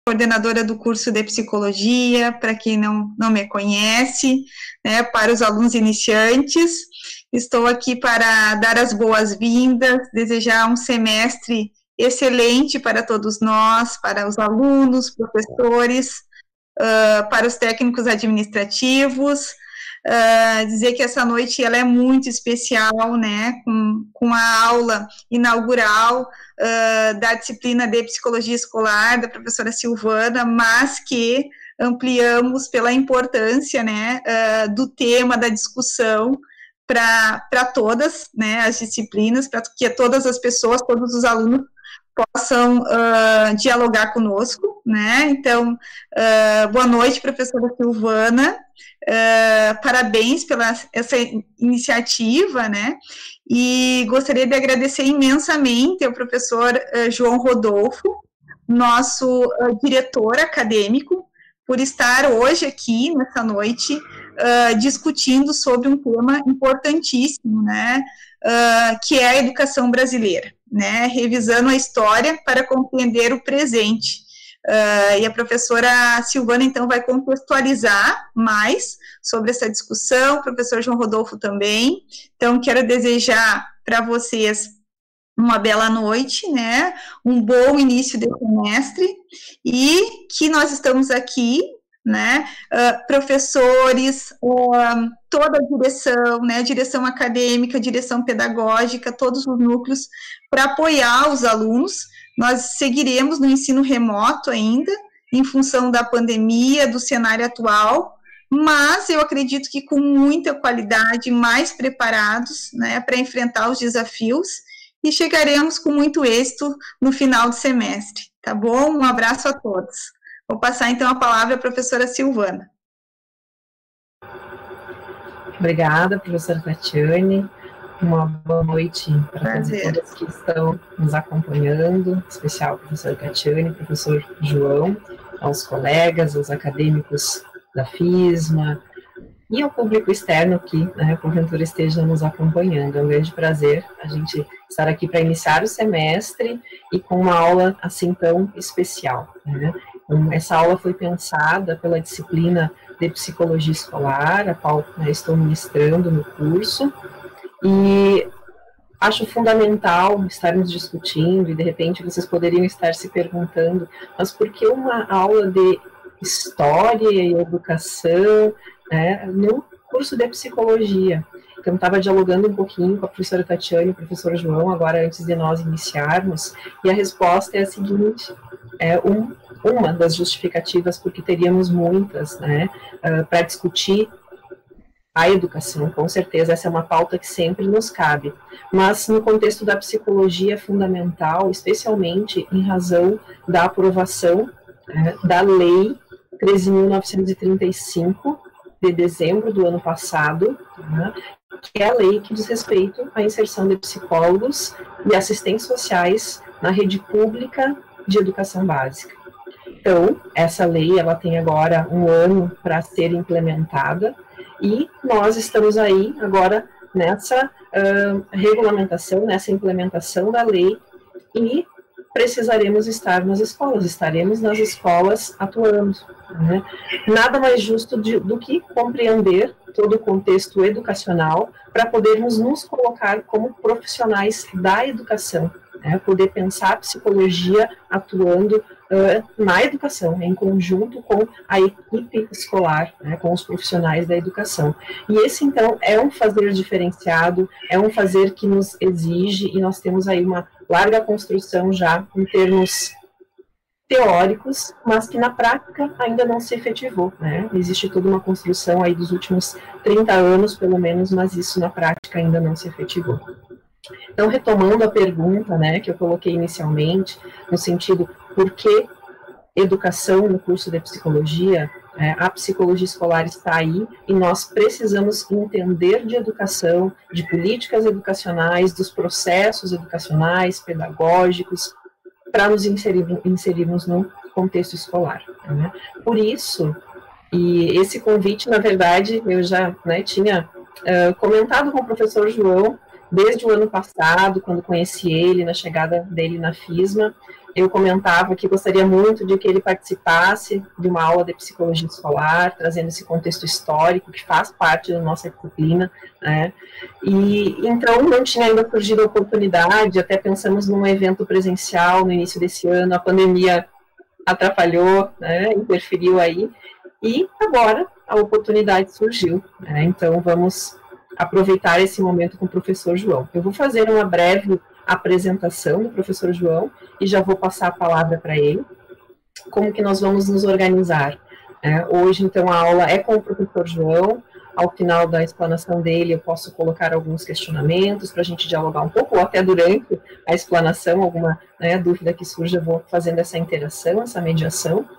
coordenadora do curso de Psicologia, para quem não me conhece, né, para os alunos iniciantes. Estou aqui para dar as boas-vindas, desejar um semestre excelente para todos nós, para os alunos, professores, para os técnicos administrativos, dizer que essa noite ela é muito especial, né, com a aula inaugural da disciplina de Psicologia Escolar, da professora Silvana, mas que ampliamos pela importância, né, do tema, da discussão, para todas, né, as disciplinas, para que todas as pessoas, todos os alunos possam dialogar conosco, né, então, boa noite, professora Silvana, parabéns pela essa iniciativa, né, e gostaria de agradecer imensamente ao professor João Rodolfo, nosso diretor acadêmico, por estar hoje aqui, nessa noite, discutindo sobre um tema importantíssimo, né, que é a educação brasileira, né, revisando a história para compreender o presente. E a professora Silvana, então, vai contextualizar mais sobre essa discussão, o professor João Rodolfo também. Então, quero desejar para vocês uma bela noite, né, um bom início de semestre, e que nós estamos aqui, né, professores, toda a direção, né, direção acadêmica, direção pedagógica, todos os núcleos, para apoiar os alunos. Nós seguiremos no ensino remoto ainda, em função da pandemia, do cenário atual, mas eu acredito que com muita qualidade, mais preparados, né, para enfrentar os desafios, e chegaremos com muito êxito no final do semestre, tá bom? Um abraço a todos. Vou passar, então, a palavra à professora Silvana. Obrigada, professora Tatiane. Uma boa noite para todas e todas que estão nos acompanhando, em especial a professora Tatiane, professor João, aos colegas, aos acadêmicos da FISMA, e ao público externo que, né, porventura esteja nos acompanhando. É um grande prazer a gente estar aqui para iniciar o semestre e com uma aula assim tão especial, né? Essa aula foi pensada pela disciplina de Psicologia Escolar, a qual, né, estou ministrando no curso, e acho fundamental estarmos discutindo, e de repente vocês poderiam estar se perguntando, mas por que uma aula de História e Educação, né, no curso de Psicologia? Então, estava dialogando um pouquinho com a professora Tatiane e o professor João, agora antes de nós iniciarmos, e a resposta é a seguinte: uma das justificativas, porque teríamos muitas, né, para discutir a educação, com certeza, essa é uma pauta que sempre nos cabe, mas no contexto da psicologia é fundamental, especialmente em razão da aprovação da Lei 13.935, de dezembro do ano passado, né, que é a lei que diz respeito à inserção de psicólogos e assistentes sociais na rede pública de educação básica. Então, essa lei, ela tem agora um ano para ser implementada, e nós estamos aí agora nessa regulamentação, nessa implementação da lei, e precisaremos estar nas escolas, estaremos nas escolas atuando, né? Nada mais justo do que compreender todo o contexto educacional para podermos nos colocar como profissionais da educação, né? Poder pensar a psicologia atuando na educação, em conjunto com a equipe escolar, né, com os profissionais da educação. E esse, então, é um fazer diferenciado, é um fazer que nos exige, e nós temos aí uma larga construção já em termos teóricos, mas que na prática ainda não se efetivou, né? Existe toda uma construção aí dos últimos 30 anos, pelo menos, mas isso na prática ainda não se efetivou. Então, retomando a pergunta, né, que eu coloquei inicialmente, no sentido, por que educação no curso de psicologia? A psicologia escolar está aí e nós precisamos entender de educação, de políticas educacionais, dos processos educacionais, pedagógicos, para nos inserirmos no contexto escolar, né? Por isso, e esse convite, na verdade, eu já, né, tinha comentado com o professor João desde o ano passado, quando conheci ele, na chegada dele na FISMA, eu comentava que gostaria muito de que ele participasse de uma aula de psicologia escolar, trazendo esse contexto histórico que faz parte da nossa disciplina, né? E então não tinha ainda surgido a oportunidade, até pensamos num evento presencial no início desse ano, a pandemia atrapalhou, né, interferiu aí, e agora a oportunidade surgiu, né? Então vamos aproveitar esse momento com o professor João. Eu vou fazer uma breve apresentação do professor João e já vou passar a palavra para ele. Como que nós vamos nos organizar? Hoje, então, a aula é com o professor João. Ao final da explanação dele, eu posso colocar alguns questionamentos para a gente dialogar um pouco, ou até durante a explanação, alguma, né, dúvida que surja, eu vou fazendo essa interação, essa mediação.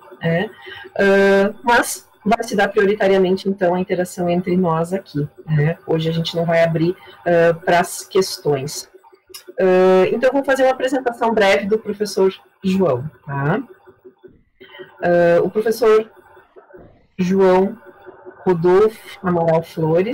Mas vai se dar prioritariamente, então, a interação entre nós aqui. Hoje a gente não vai abrir para as questões. Então, eu vou fazer uma apresentação breve do professor João. Tá? O professor João Rodolfo Amaral Flores,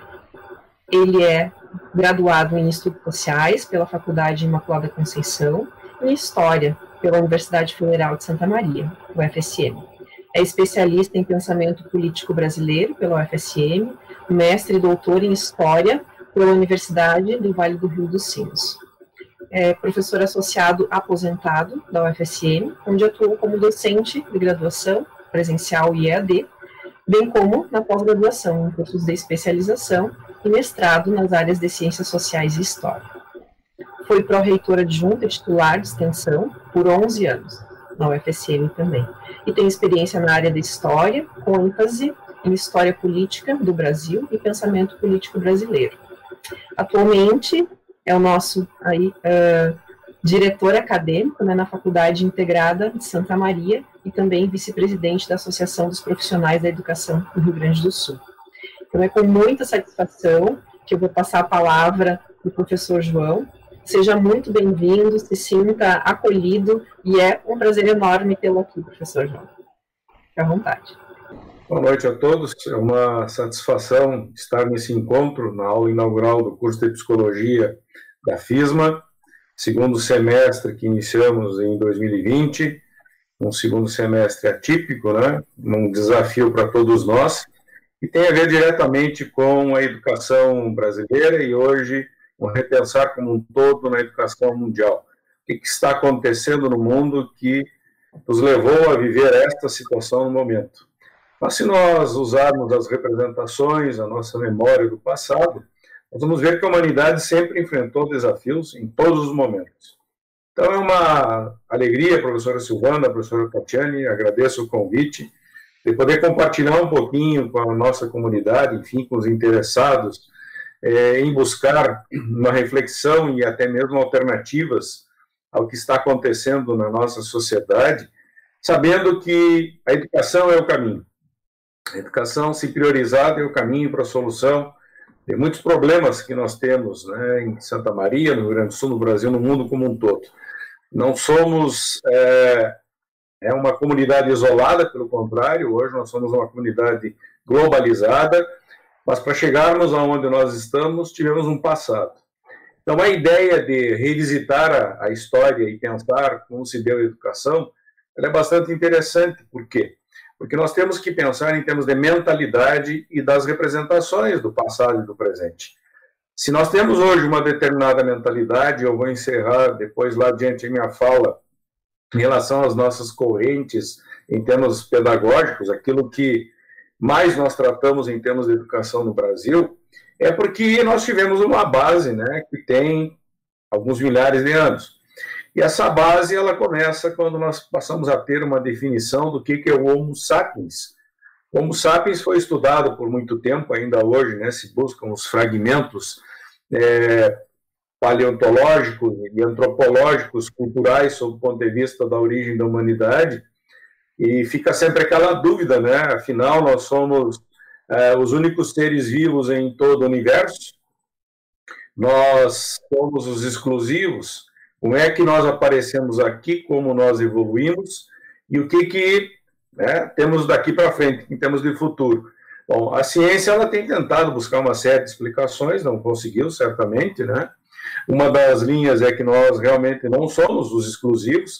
ele é graduado em Estudos Sociais pela Faculdade Imaculada Conceição e em História pela Universidade Federal de Santa Maria, UFSM. É especialista em Pensamento Político Brasileiro pela UFSM, mestre e doutor em História pela Universidade do Vale do Rio dos Sinos. É professor associado aposentado da UFSM, onde atuou como docente de graduação, presencial e EAD, bem como na pós-graduação, em cursos de especialização e mestrado nas áreas de Ciências Sociais e História. Foi pró-reitora adjunta titular de extensão por 11 anos, na UFSM também, e tem experiência na área de História, com ênfase em História Política do Brasil e Pensamento Político Brasileiro. Atualmente é o nosso diretor acadêmico, né, na Faculdade Integrada de Santa Maria e também vice-presidente da Associação dos Profissionais da Educação do Rio Grande do Sul. Então é com muita satisfação que eu vou passar a palavra para o professor João. Seja muito bem-vindo, se sinta acolhido e é um prazer enorme tê-lo aqui, professor João. Fique à vontade. Boa noite a todos. É uma satisfação estar nesse encontro, na aula inaugural do curso de Psicologia da FISMA, segundo semestre que iniciamos em 2020, um segundo semestre atípico, né? Um desafio para todos nós, e tem a ver diretamente com a educação brasileira e hoje um repensar como um todo na educação mundial. O que está acontecendo no mundo que nos levou a viver esta situação no momento? Mas se nós usarmos as representações, a nossa memória do passado, nós vamos ver que a humanidade sempre enfrentou desafios em todos os momentos. Então é uma alegria, professora Silvana, professora Tatiane, agradeço o convite, de poder compartilhar um pouquinho com a nossa comunidade, enfim, com os interessados, em buscar uma reflexão e até mesmo alternativas ao que está acontecendo na nossa sociedade, sabendo que a educação é o caminho. A educação, se priorizada, é o caminho para a solução de muitos problemas que nós temos, né, em Santa Maria, no Rio Grande do Sul, no Brasil, no mundo como um todo. Não somos uma comunidade isolada, pelo contrário, hoje nós somos uma comunidade globalizada, mas para chegarmos aonde nós estamos, tivemos um passado. Então, a ideia de revisitar a história e pensar como se deu a educação, ela é bastante interessante. Por quê? Porque nós temos que pensar em termos de mentalidade e das representações do passado e do presente. Se nós temos hoje uma determinada mentalidade, eu vou encerrar depois lá adiante a minha fala em relação às nossas correntes em termos pedagógicos, aquilo que mais nós tratamos em termos de educação no Brasil, é porque nós tivemos uma base, né, que tem alguns milhares de anos. E essa base, ela começa quando nós passamos a ter uma definição do que é o Homo sapiens. O Homo sapiens foi estudado por muito tempo, ainda hoje, né, se buscam os fragmentos paleontológicos e antropológicos, culturais, sob o ponto de vista da origem da humanidade, e fica sempre aquela dúvida, né? Afinal, nós somos os únicos seres vivos em todo o universo, nós somos os exclusivos. Como é que nós aparecemos aqui, como nós evoluímos, e o que temos daqui para frente, em termos de futuro. Bom, a ciência ela tem tentado buscar uma série de explicações, não conseguiu, certamente, né? Uma das linhas é que nós realmente não somos os exclusivos,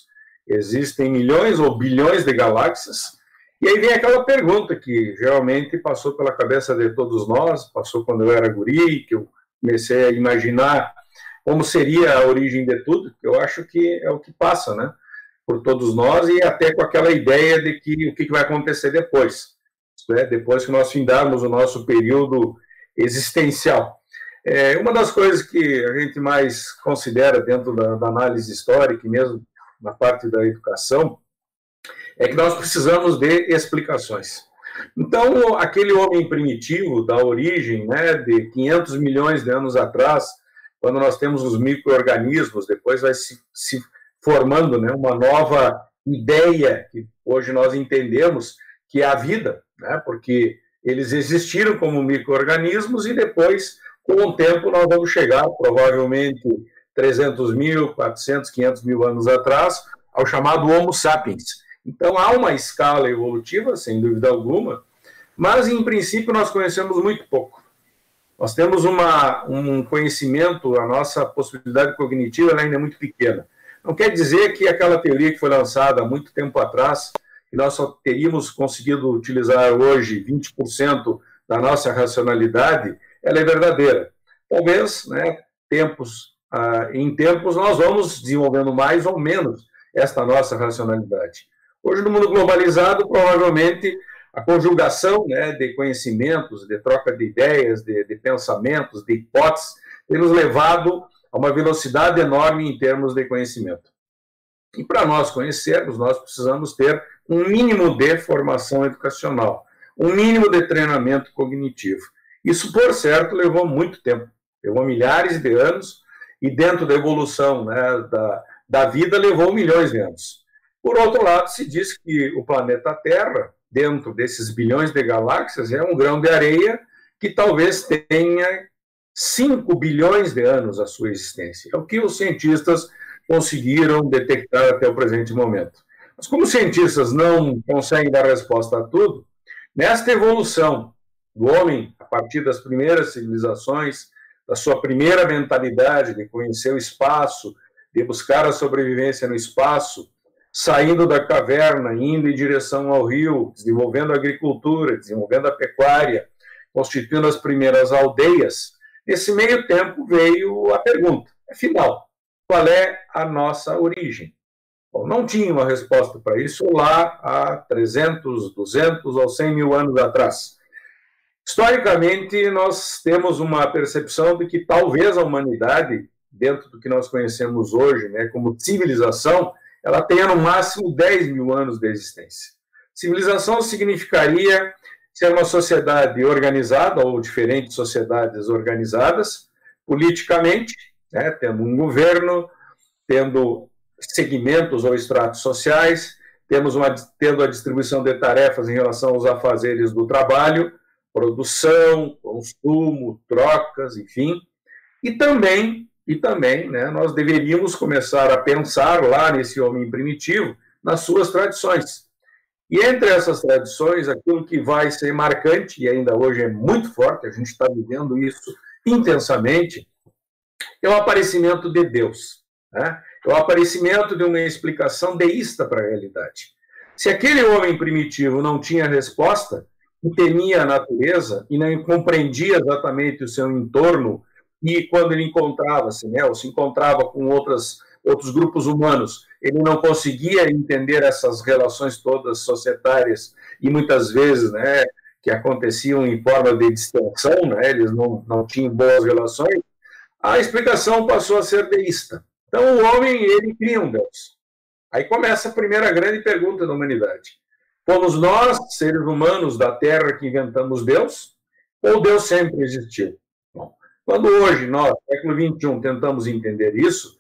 existem milhões ou bilhões de galáxias. E aí vem aquela pergunta que geralmente passou pela cabeça de todos nós, passou quando eu era guri, que eu comecei a imaginar como seria a origem de tudo, que eu acho que é o que passa, né, por todos nós, e até com aquela ideia de que o que vai acontecer depois, né, depois que nós findarmos o nosso período existencial. Uma das coisas que a gente mais considera dentro da análise histórica, e mesmo na parte da educação, é que nós precisamos de explicações. Então, aquele homem primitivo da origem, né, de 500 milhões de anos atrás, quando nós temos os micro-organismos, depois vai se formando, né, uma nova ideia que hoje nós entendemos que é a vida, né, porque eles existiram como micro-organismos e depois, com o tempo, nós vamos chegar, provavelmente 300 mil, 400, 500 mil anos atrás, ao chamado Homo sapiens. Então, há uma escala evolutiva, sem dúvida alguma, mas, em princípio, nós conhecemos muito pouco. Nós temos um conhecimento, a nossa possibilidade cognitiva ainda é muito pequena. Não quer dizer que aquela teoria que foi lançada há muito tempo atrás, que nós só teríamos conseguido utilizar hoje 20% da nossa racionalidade, ela é verdadeira. Talvez, né, em tempos, nós vamos desenvolvendo mais ou menos esta nossa racionalidade. Hoje, no mundo globalizado, provavelmente, a conjugação, né, de conhecimentos, de troca de ideias, de pensamentos, de hipóteses, tem nos levado a uma velocidade enorme em termos de conhecimento. E para nós conhecermos, nós precisamos ter um mínimo de formação educacional, um mínimo de treinamento cognitivo. Isso, por certo, levou muito tempo, levou milhares de anos, e dentro da evolução, né, da vida, levou milhões de anos. Por outro lado, se diz que o planeta Terra, dentro desses bilhões de galáxias, é um grão de areia que talvez tenha 5 bilhões de anos a sua existência. É o que os cientistas conseguiram detectar até o presente momento. Mas como os cientistas não conseguem dar resposta a tudo, nesta evolução do homem, a partir das primeiras civilizações, da sua primeira mentalidade de conhecer o espaço, de buscar a sobrevivência no espaço, saindo da caverna, indo em direção ao rio, desenvolvendo a agricultura, desenvolvendo a pecuária, constituindo as primeiras aldeias, nesse meio tempo veio a pergunta, afinal, qual é a nossa origem? Bom, não tinha uma resposta para isso lá há 300, 200 ou 100 mil anos atrás. Historicamente, nós temos uma percepção de que talvez a humanidade, dentro do que nós conhecemos hoje, né, como civilização, ela tenha no máximo 10 mil anos de existência. Civilização significaria ser uma sociedade organizada, ou diferentes sociedades organizadas, politicamente, né, tendo um governo, tendo segmentos ou estratos sociais, tendo a distribuição de tarefas em relação aos afazeres do trabalho, produção, consumo, trocas, enfim, e também, né, nós deveríamos começar a pensar lá nesse homem primitivo, nas suas tradições. E entre essas tradições, aquilo que vai ser marcante, e ainda hoje é muito forte, a gente está vivendo isso intensamente, é o aparecimento de Deus, né? É o aparecimento de uma explicação deísta para a realidade. Se aquele homem primitivo não tinha resposta, e temia a natureza, e não compreendia exatamente o seu entorno, e quando ele encontrava-se, né, ou se encontrava com outros grupos humanos, ele não conseguia entender essas relações todas societárias, e muitas vezes, né, que aconteciam em forma de distensão, né, eles não tinham boas relações, a explicação passou a ser deísta. Então o homem, ele cria um Deus. Aí começa a primeira grande pergunta da humanidade. Fomos nós, seres humanos da Terra, que inventamos Deus, ou Deus sempre existiu? Bom, quando hoje nós, século XXI, tentamos entender isso,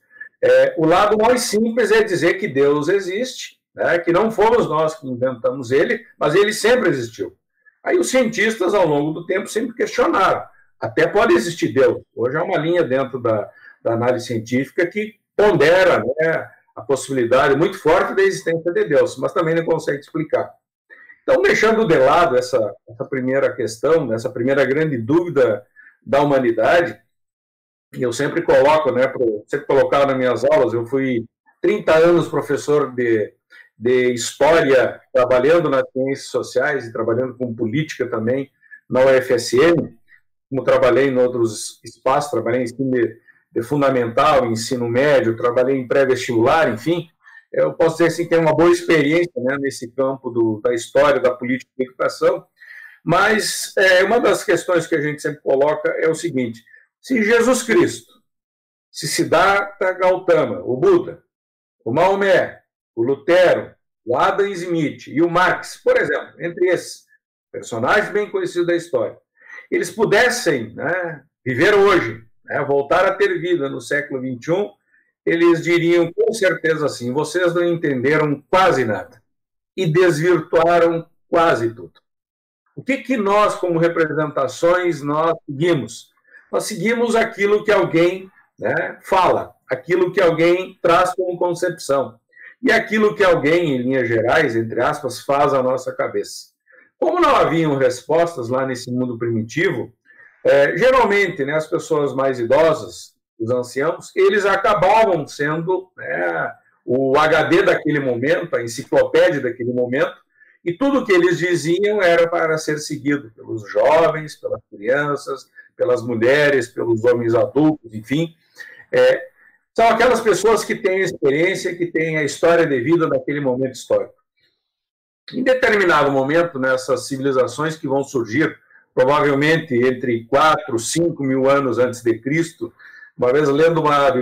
o lado mais simples é dizer que Deus existe, né, que não fomos nós que inventamos ele, mas ele sempre existiu. Aí os cientistas, ao longo do tempo, sempre questionaram. Até pode existir Deus. Hoje há uma linha dentro da análise científica que pondera, né, a possibilidade muito forte da existência de Deus, mas também não consegue explicar. Então, deixando de lado essa primeira questão, essa primeira grande dúvida da humanidade, que eu sempre coloco, né, sempre colocava nas minhas aulas, eu fui 30 anos professor de História, trabalhando nas ciências sociais e trabalhando com política também na UFSM, como trabalhei em outros espaços, trabalhei em ensino de fundamental, ensino médio, trabalhei em pré-vestibular, enfim, eu posso dizer assim, que tenho uma boa experiência, né, nesse campo da história, da política de educação, mas uma das questões que a gente sempre coloca é o seguinte: se Jesus Cristo, se Siddhartha Gautama, o Buda, o Maomé, o Lutero, o Adam Smith e o Marx, por exemplo, entre esses personagens bem conhecidos da história, eles pudessem, né, viver hoje, né, voltar a ter vida no século XXI, eles diriam com certeza assim: vocês não entenderam quase nada e desvirtuaram quase tudo. O que nós, como representações, nós seguimos? Nós seguimos aquilo que alguém, né, fala, aquilo que alguém traz como concepção e aquilo que alguém, em linhas gerais, entre aspas, faz à nossa cabeça. Como não haviam respostas lá nesse mundo primitivo, geralmente, né, as pessoas mais idosas, os anciãos, eles acabavam sendo, né, o HD daquele momento, a enciclopédia daquele momento, e tudo que eles diziam era para ser seguido pelos jovens, pelas crianças, pelas mulheres, pelos homens adultos, enfim. São aquelas pessoas que têm experiência, que têm a história de vida daquele momento histórico. Em determinado momento, nessas civilizações que vão surgir, provavelmente entre 4 e 5 mil anos antes de Cristo, uma vez lendo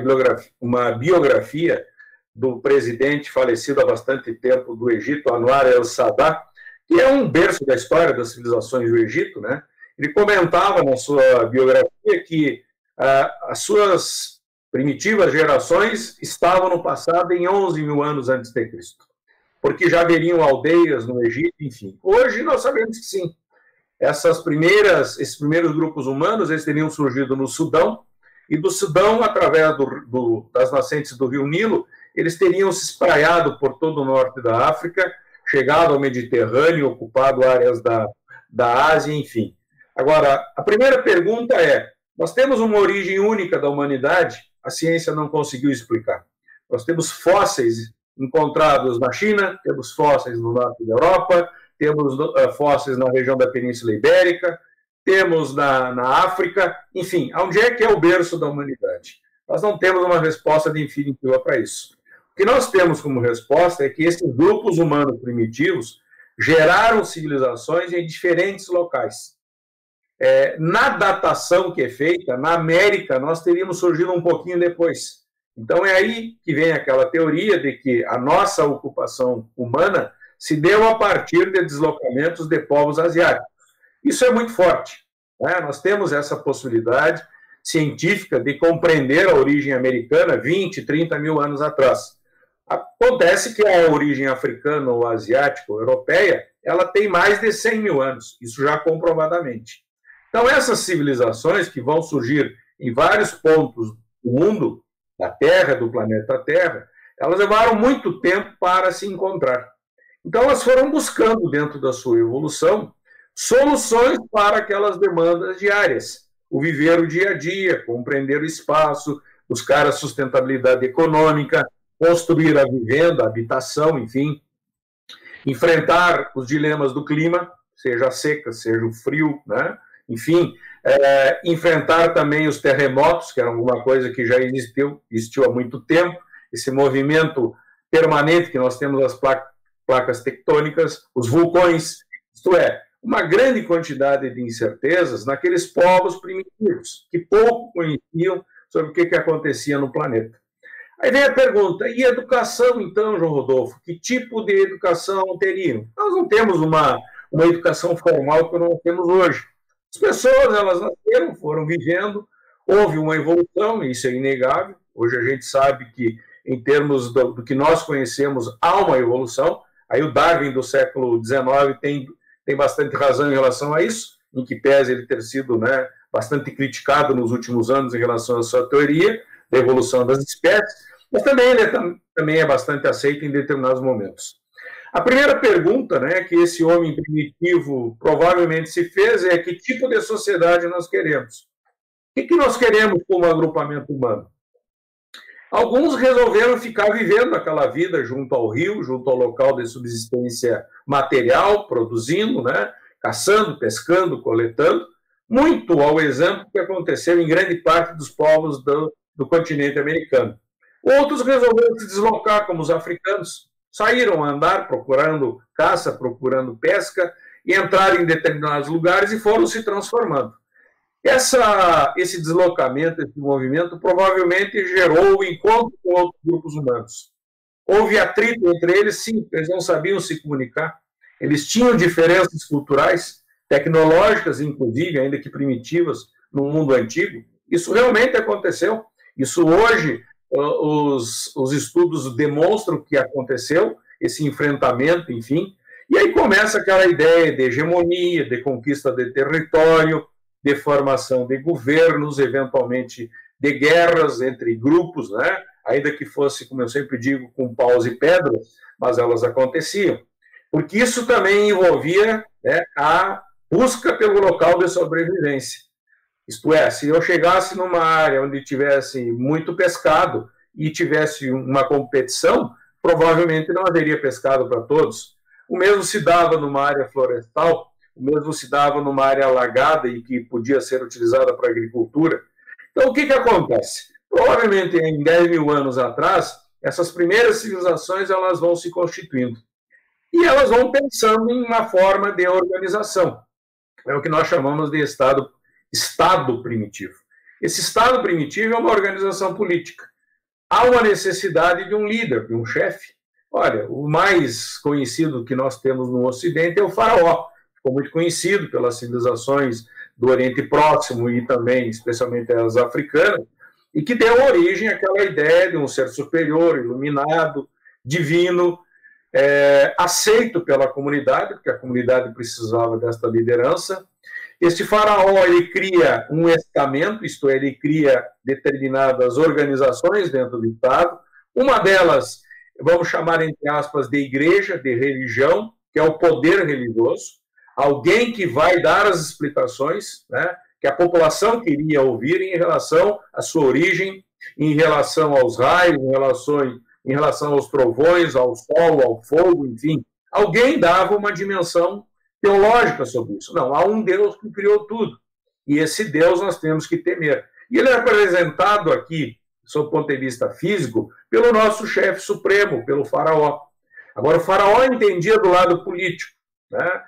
uma biografia do presidente falecido há bastante tempo do Egito, Anwar el-Sadat, que é um berço da história das civilizações do Egito, né? Ele comentava na sua biografia que as suas primitivas gerações estavam no passado em 11 mil anos antes de Cristo, porque já haveriam aldeias no Egito, enfim. Hoje nós sabemos que sim. Esses primeiros grupos humanos, eles teriam surgido no Sudão, e do Sudão, através das nascentes do rio Nilo, eles teriam se espraiado por todo o norte da África, chegado ao Mediterrâneo, ocupado áreas da Ásia, enfim. Agora, a primeira pergunta é: nós temos uma origem única da humanidade? A ciência não conseguiu explicar. Nós temos fósseis encontrados na China, temos fósseis no norte da Europa, temos fósseis na região da Península Ibérica, temos na África, enfim, onde é que é o berço da humanidade? Nós não temos uma resposta definitiva para isso. O que nós temos como resposta é que esses grupos humanos primitivos geraram civilizações em diferentes locais. Na datação que é feita, na América, nós teríamos surgido um pouquinho depois. Então é aí que vem aquela teoria de que a nossa ocupação humana se deu a partir de deslocamentos de povos asiáticos. Isso é muito forte, né? Nós temos essa possibilidade científica de compreender a origem americana 20, 30 mil anos atrás. Acontece que a origem africana ou asiática ou europeia, ela tem mais de 100 mil anos, isso já comprovadamente. Então essas civilizações que vão surgir em vários pontos do mundo, da Terra, do planeta Terra, elas levaram muito tempo para se encontrar. Então elas foram buscando dentro da sua evolução soluções para aquelas demandas diárias. O viver o dia a dia, compreender o espaço, buscar a sustentabilidade econômica, construir a vivenda, a habitação, enfim, enfrentar os dilemas do clima, seja a seca, seja o frio, né? Enfim, enfrentar também os terremotos, que era alguma coisa que já existiu há muito tempo, esse movimento permanente que nós temos as placas tectônicas, os vulcões, isto é, uma grande quantidade de incertezas naqueles povos primitivos, que pouco conheciam sobre o que acontecia no planeta. Aí vem a pergunta: e educação, então, João Rodolfo? Que tipo de educação teriam? Nós não temos uma educação formal que nós temos hoje. As pessoas, elas nasceram, foram vivendo, houve uma evolução, isso é inegável. Hoje a gente sabe que, em termos do que nós conhecemos, há uma evolução. Aí o Darwin do século XIX tem bastante razão em relação a isso, em que pese ele ter sido, né, bastante criticado nos últimos anos em relação à sua teoria da evolução das espécies, mas também ele também é bastante aceito em determinados momentos. A primeira pergunta, né, que esse homem primitivo provavelmente se fez é: que tipo de sociedade nós queremos? O que nós queremos como agrupamento humano? Alguns resolveram ficar vivendo aquela vida junto ao rio, junto ao local de subsistência material, produzindo, né? Caçando, pescando, coletando, muito ao exemplo que aconteceu em grande parte dos povos do continente americano. Outros resolveram se deslocar, como os africanos, saíram a andar procurando caça, procurando pesca, e entraram em determinados lugares e foram se transformando. Esse deslocamento, esse movimento, provavelmente gerou o encontro com outros grupos humanos. Houve atrito entre eles, sim, eles não sabiam se comunicar, eles tinham diferenças culturais, tecnológicas, inclusive, ainda que primitivas, no mundo antigo. Isso realmente aconteceu. Isso hoje, os estudos demonstram que aconteceu, esse enfrentamento, enfim. E aí começa aquela ideia de hegemonia, de conquista de território, de formação de governos, eventualmente de guerras entre grupos, né? Ainda que fosse, como eu sempre digo, com paus e pedras, mas elas aconteciam. Porque isso também envolvia, né, a busca pelo local de sobrevivência. Isto é, se eu chegasse numa área onde tivesse muito pescado e tivesse uma competição, provavelmente não haveria pescado para todos. O mesmo se dava numa área florestal, o mesmo se dava numa área alagada e que podia ser utilizada para agricultura. Então, o que acontece? Provavelmente, em 10 mil anos atrás, essas primeiras civilizações elas vão se constituindo. E elas vão pensando em uma forma de organização. É o que nós chamamos de Estado primitivo. Esse Estado primitivo é uma organização política. Há uma necessidade de um líder, de um chefe. Olha, o mais conhecido que nós temos no Ocidente é o faraó. Ficou muito conhecido pelas civilizações do Oriente Próximo e também, especialmente as africanas, e que deu origem àquela ideia de um ser superior, iluminado, divino, aceito pela comunidade, porque a comunidade precisava desta liderança. Este faraó, ele cria um estamento, isto é, ele cria determinadas organizações dentro do Estado. Uma delas, vamos chamar, entre aspas, de igreja, de religião, que é o poder religioso. Alguém que vai dar as explicações, né, que a população queria ouvir em relação à sua origem, em relação aos raios, em relação aos trovões, ao sol, ao fogo, enfim. Alguém dava uma dimensão teológica sobre isso. Não, há um Deus que criou tudo. E esse Deus nós temos que temer. E ele é representado aqui, sob o ponto de vista físico, pelo nosso chefe supremo, pelo faraó. Agora, o faraó entendia do lado político, né?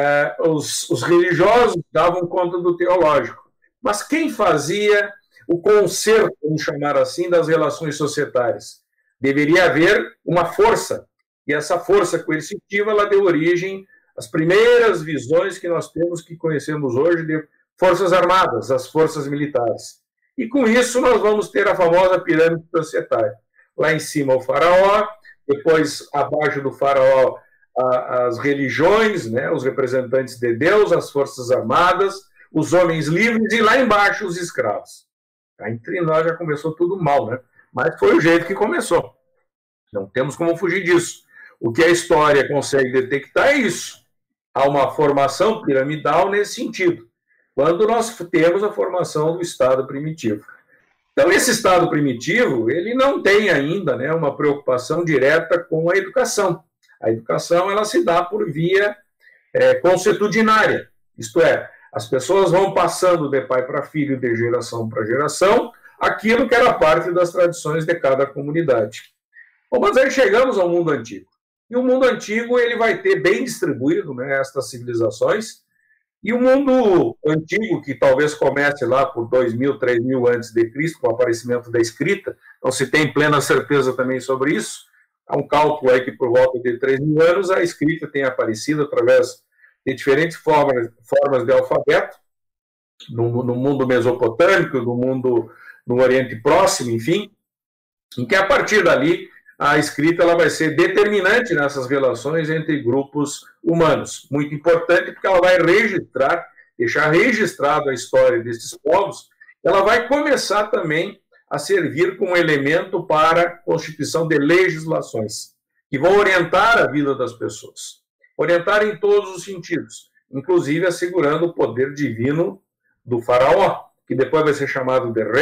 Os religiosos davam conta do teológico. Mas quem fazia o conserto, vamos chamar assim, das relações societárias? Deveria haver uma força, e essa força coercitiva ela deu origem às primeiras visões que nós temos, que conhecemos hoje, de forças armadas, as forças militares. E com isso nós vamos ter a famosa pirâmide societária. Lá em cima o faraó, depois abaixo do faraó as religiões, né, os representantes de Deus, as forças armadas, os homens livres e lá embaixo os escravos. Entre nós já começou tudo mal, né? Mas foi o jeito que começou. Não temos como fugir disso. O que a história consegue detectar é isso. Há uma formação piramidal nesse sentido, quando nós temos a formação do Estado primitivo. Então, esse Estado primitivo, ele não tem ainda, né, uma preocupação direta com a educação. A educação ela se dá por via consuetudinária, isto é, as pessoas vão passando de pai para filho, de geração para geração, aquilo que era parte das tradições de cada comunidade. Bom, mas aí chegamos ao mundo antigo. E o mundo antigo ele vai ter bem distribuído, né, estas civilizações, e o mundo antigo, que talvez comece lá por 2.000, 3.000 antes de Cristo, com o aparecimento da escrita, não se tem plena certeza também sobre isso. Há um cálculo aí que por volta de 3.000 anos a escrita tem aparecido através de diferentes formas de alfabeto, no mundo mesopotâmico, no Oriente Próximo, enfim, em que a partir dali a escrita ela vai ser determinante nessas relações entre grupos humanos. Muito importante porque ela vai deixar registrado a história desses povos, ela vai começar também a servir como elemento para a constituição de legislações, que vão orientar a vida das pessoas. Orientar em todos os sentidos, inclusive assegurando o poder divino do faraó, que depois vai ser chamado de rei,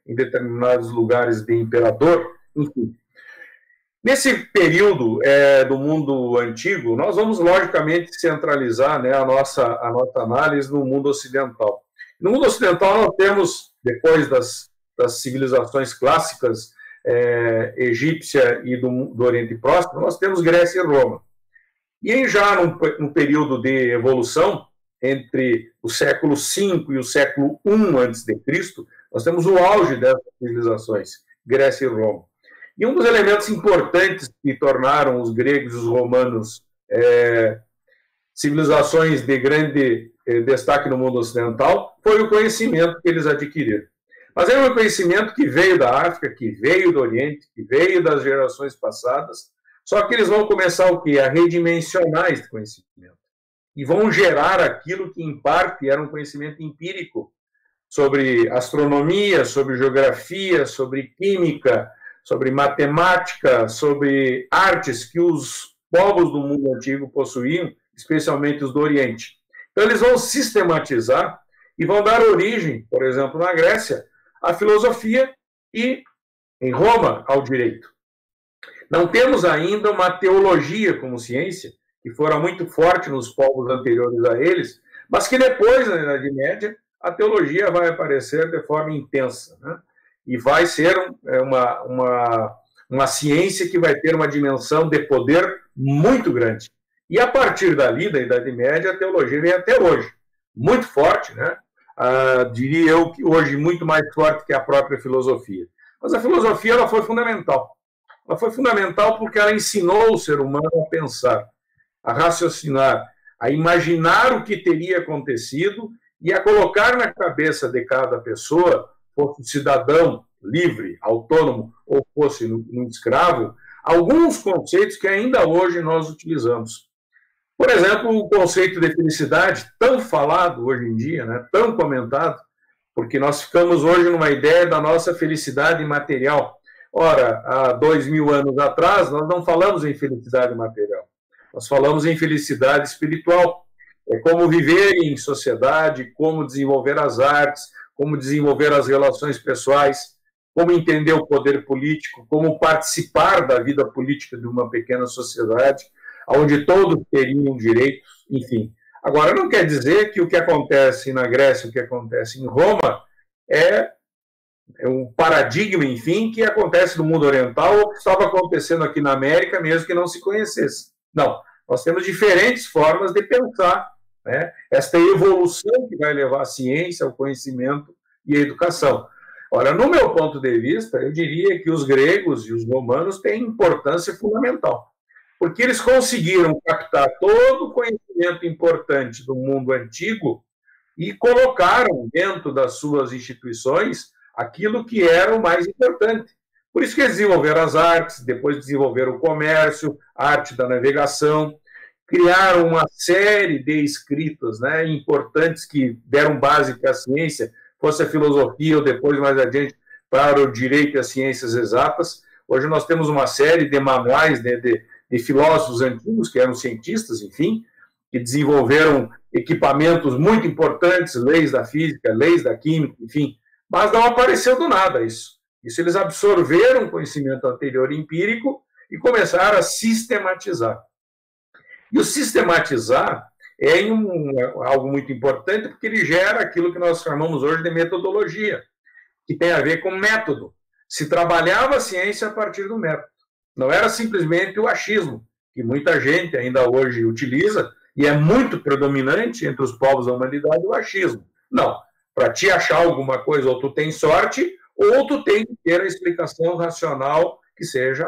em determinados lugares de imperador, enfim. Nesse período do mundo antigo, nós vamos, logicamente, centralizar, né, a nossa análise no mundo ocidental. No mundo ocidental, nós temos, depois das civilizações clássicas, egípcia e do Oriente Próximo, nós temos Grécia e Roma. E já num período de evolução, entre o século V e o século I a.C., nós temos o auge dessas civilizações, Grécia e Roma. E um dos elementos importantes que tornaram os gregos e os romanos civilizações de grande destaque no mundo ocidental foi o conhecimento que eles adquiriram. Mas é um conhecimento que veio da África, que veio do Oriente, que veio das gerações passadas, só que eles vão começar o quê? A redimensionar esse conhecimento. E vão gerar aquilo que, em parte, era um conhecimento empírico sobre astronomia, sobre geografia, sobre química, sobre matemática, sobre artes que os povos do mundo antigo possuíam, especialmente os do Oriente. Então, eles vão sistematizar e vão dar origem, por exemplo, na Grécia, à filosofia e, em Roma, ao direito. Não temos ainda uma teologia como ciência, que fora muito forte nos povos anteriores a eles, mas que depois, na Idade Média, a teologia vai aparecer de forma intensa, né? E vai ser uma ciência que vai ter uma dimensão de poder muito grande. E a partir dali, da Idade Média, a teologia vem até hoje. Muito forte, né? Diria eu que hoje muito mais forte que a própria filosofia. Mas a filosofia ela foi fundamental. Ela foi fundamental porque ela ensinou o ser humano a pensar, a raciocinar, a imaginar o que teria acontecido e a colocar na cabeça de cada pessoa, fosse um cidadão livre, autônomo ou fosse um escravo, alguns conceitos que ainda hoje nós utilizamos. Por exemplo, o conceito de felicidade, tão falado hoje em dia, né, tão comentado, porque nós ficamos hoje numa ideia da nossa felicidade material. Ora, há 2000 anos atrás, nós não falamos em felicidade material. Nós falamos em felicidade espiritual. É como viver em sociedade, como desenvolver as artes, como desenvolver as relações pessoais, como entender o poder político, como participar da vida política de uma pequena sociedade, onde todos teriam direitos, enfim. Agora, não quer dizer que o que acontece na Grécia, o que acontece em Roma, é um paradigma, enfim, que acontece no mundo oriental ou que estava acontecendo aqui na América, mesmo que não se conhecesse. Não, nós temos diferentes formas de pensar, né? Esta evolução que vai levar a ciência, o conhecimento e a educação. Ora, no meu ponto de vista, eu diria que os gregos e os romanos têm importância fundamental, porque eles conseguiram captar todo o conhecimento importante do mundo antigo e colocaram dentro das suas instituições aquilo que era o mais importante. Por isso que eles desenvolveram as artes, depois desenvolveram o comércio, a arte da navegação, criaram uma série de escritos, né, importantes que deram base para a ciência, fosse a filosofia ou depois, mais adiante, para o direito e as ciências exatas. Hoje nós temos uma série de manuais, né, de filósofos antigos, que eram cientistas, enfim, que desenvolveram equipamentos muito importantes, leis da física, leis da química, enfim, mas não apareceu do nada isso. Isso eles absorveram o conhecimento anterior empírico e começaram a sistematizar. E o sistematizar é algo muito importante porque ele gera aquilo que nós chamamos hoje de metodologia, que tem a ver com método. Se trabalhava a ciência a partir do método. Não era simplesmente o achismo, que muita gente ainda hoje utiliza, e é muito predominante entre os povos da humanidade o achismo. Não. Para te achar alguma coisa, ou tu tem sorte, ou tu tem que ter a explicação racional que seja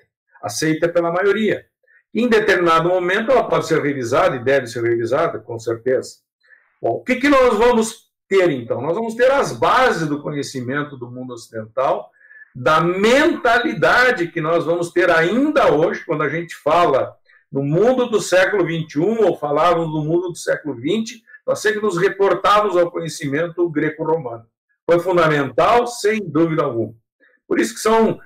aceita pela maioria. Em determinado momento, ela pode ser revisada, e deve ser revisada, com certeza. Bom, o que nós vamos ter, então? Nós vamos ter as bases do conhecimento do mundo ocidental, da mentalidade que nós vamos ter ainda hoje, quando a gente fala no mundo do século XXI, ou falávamos no mundo do século XX, nós sempre nos reportávamos ao conhecimento greco-romano. Foi fundamental, sem dúvida alguma. Por isso que são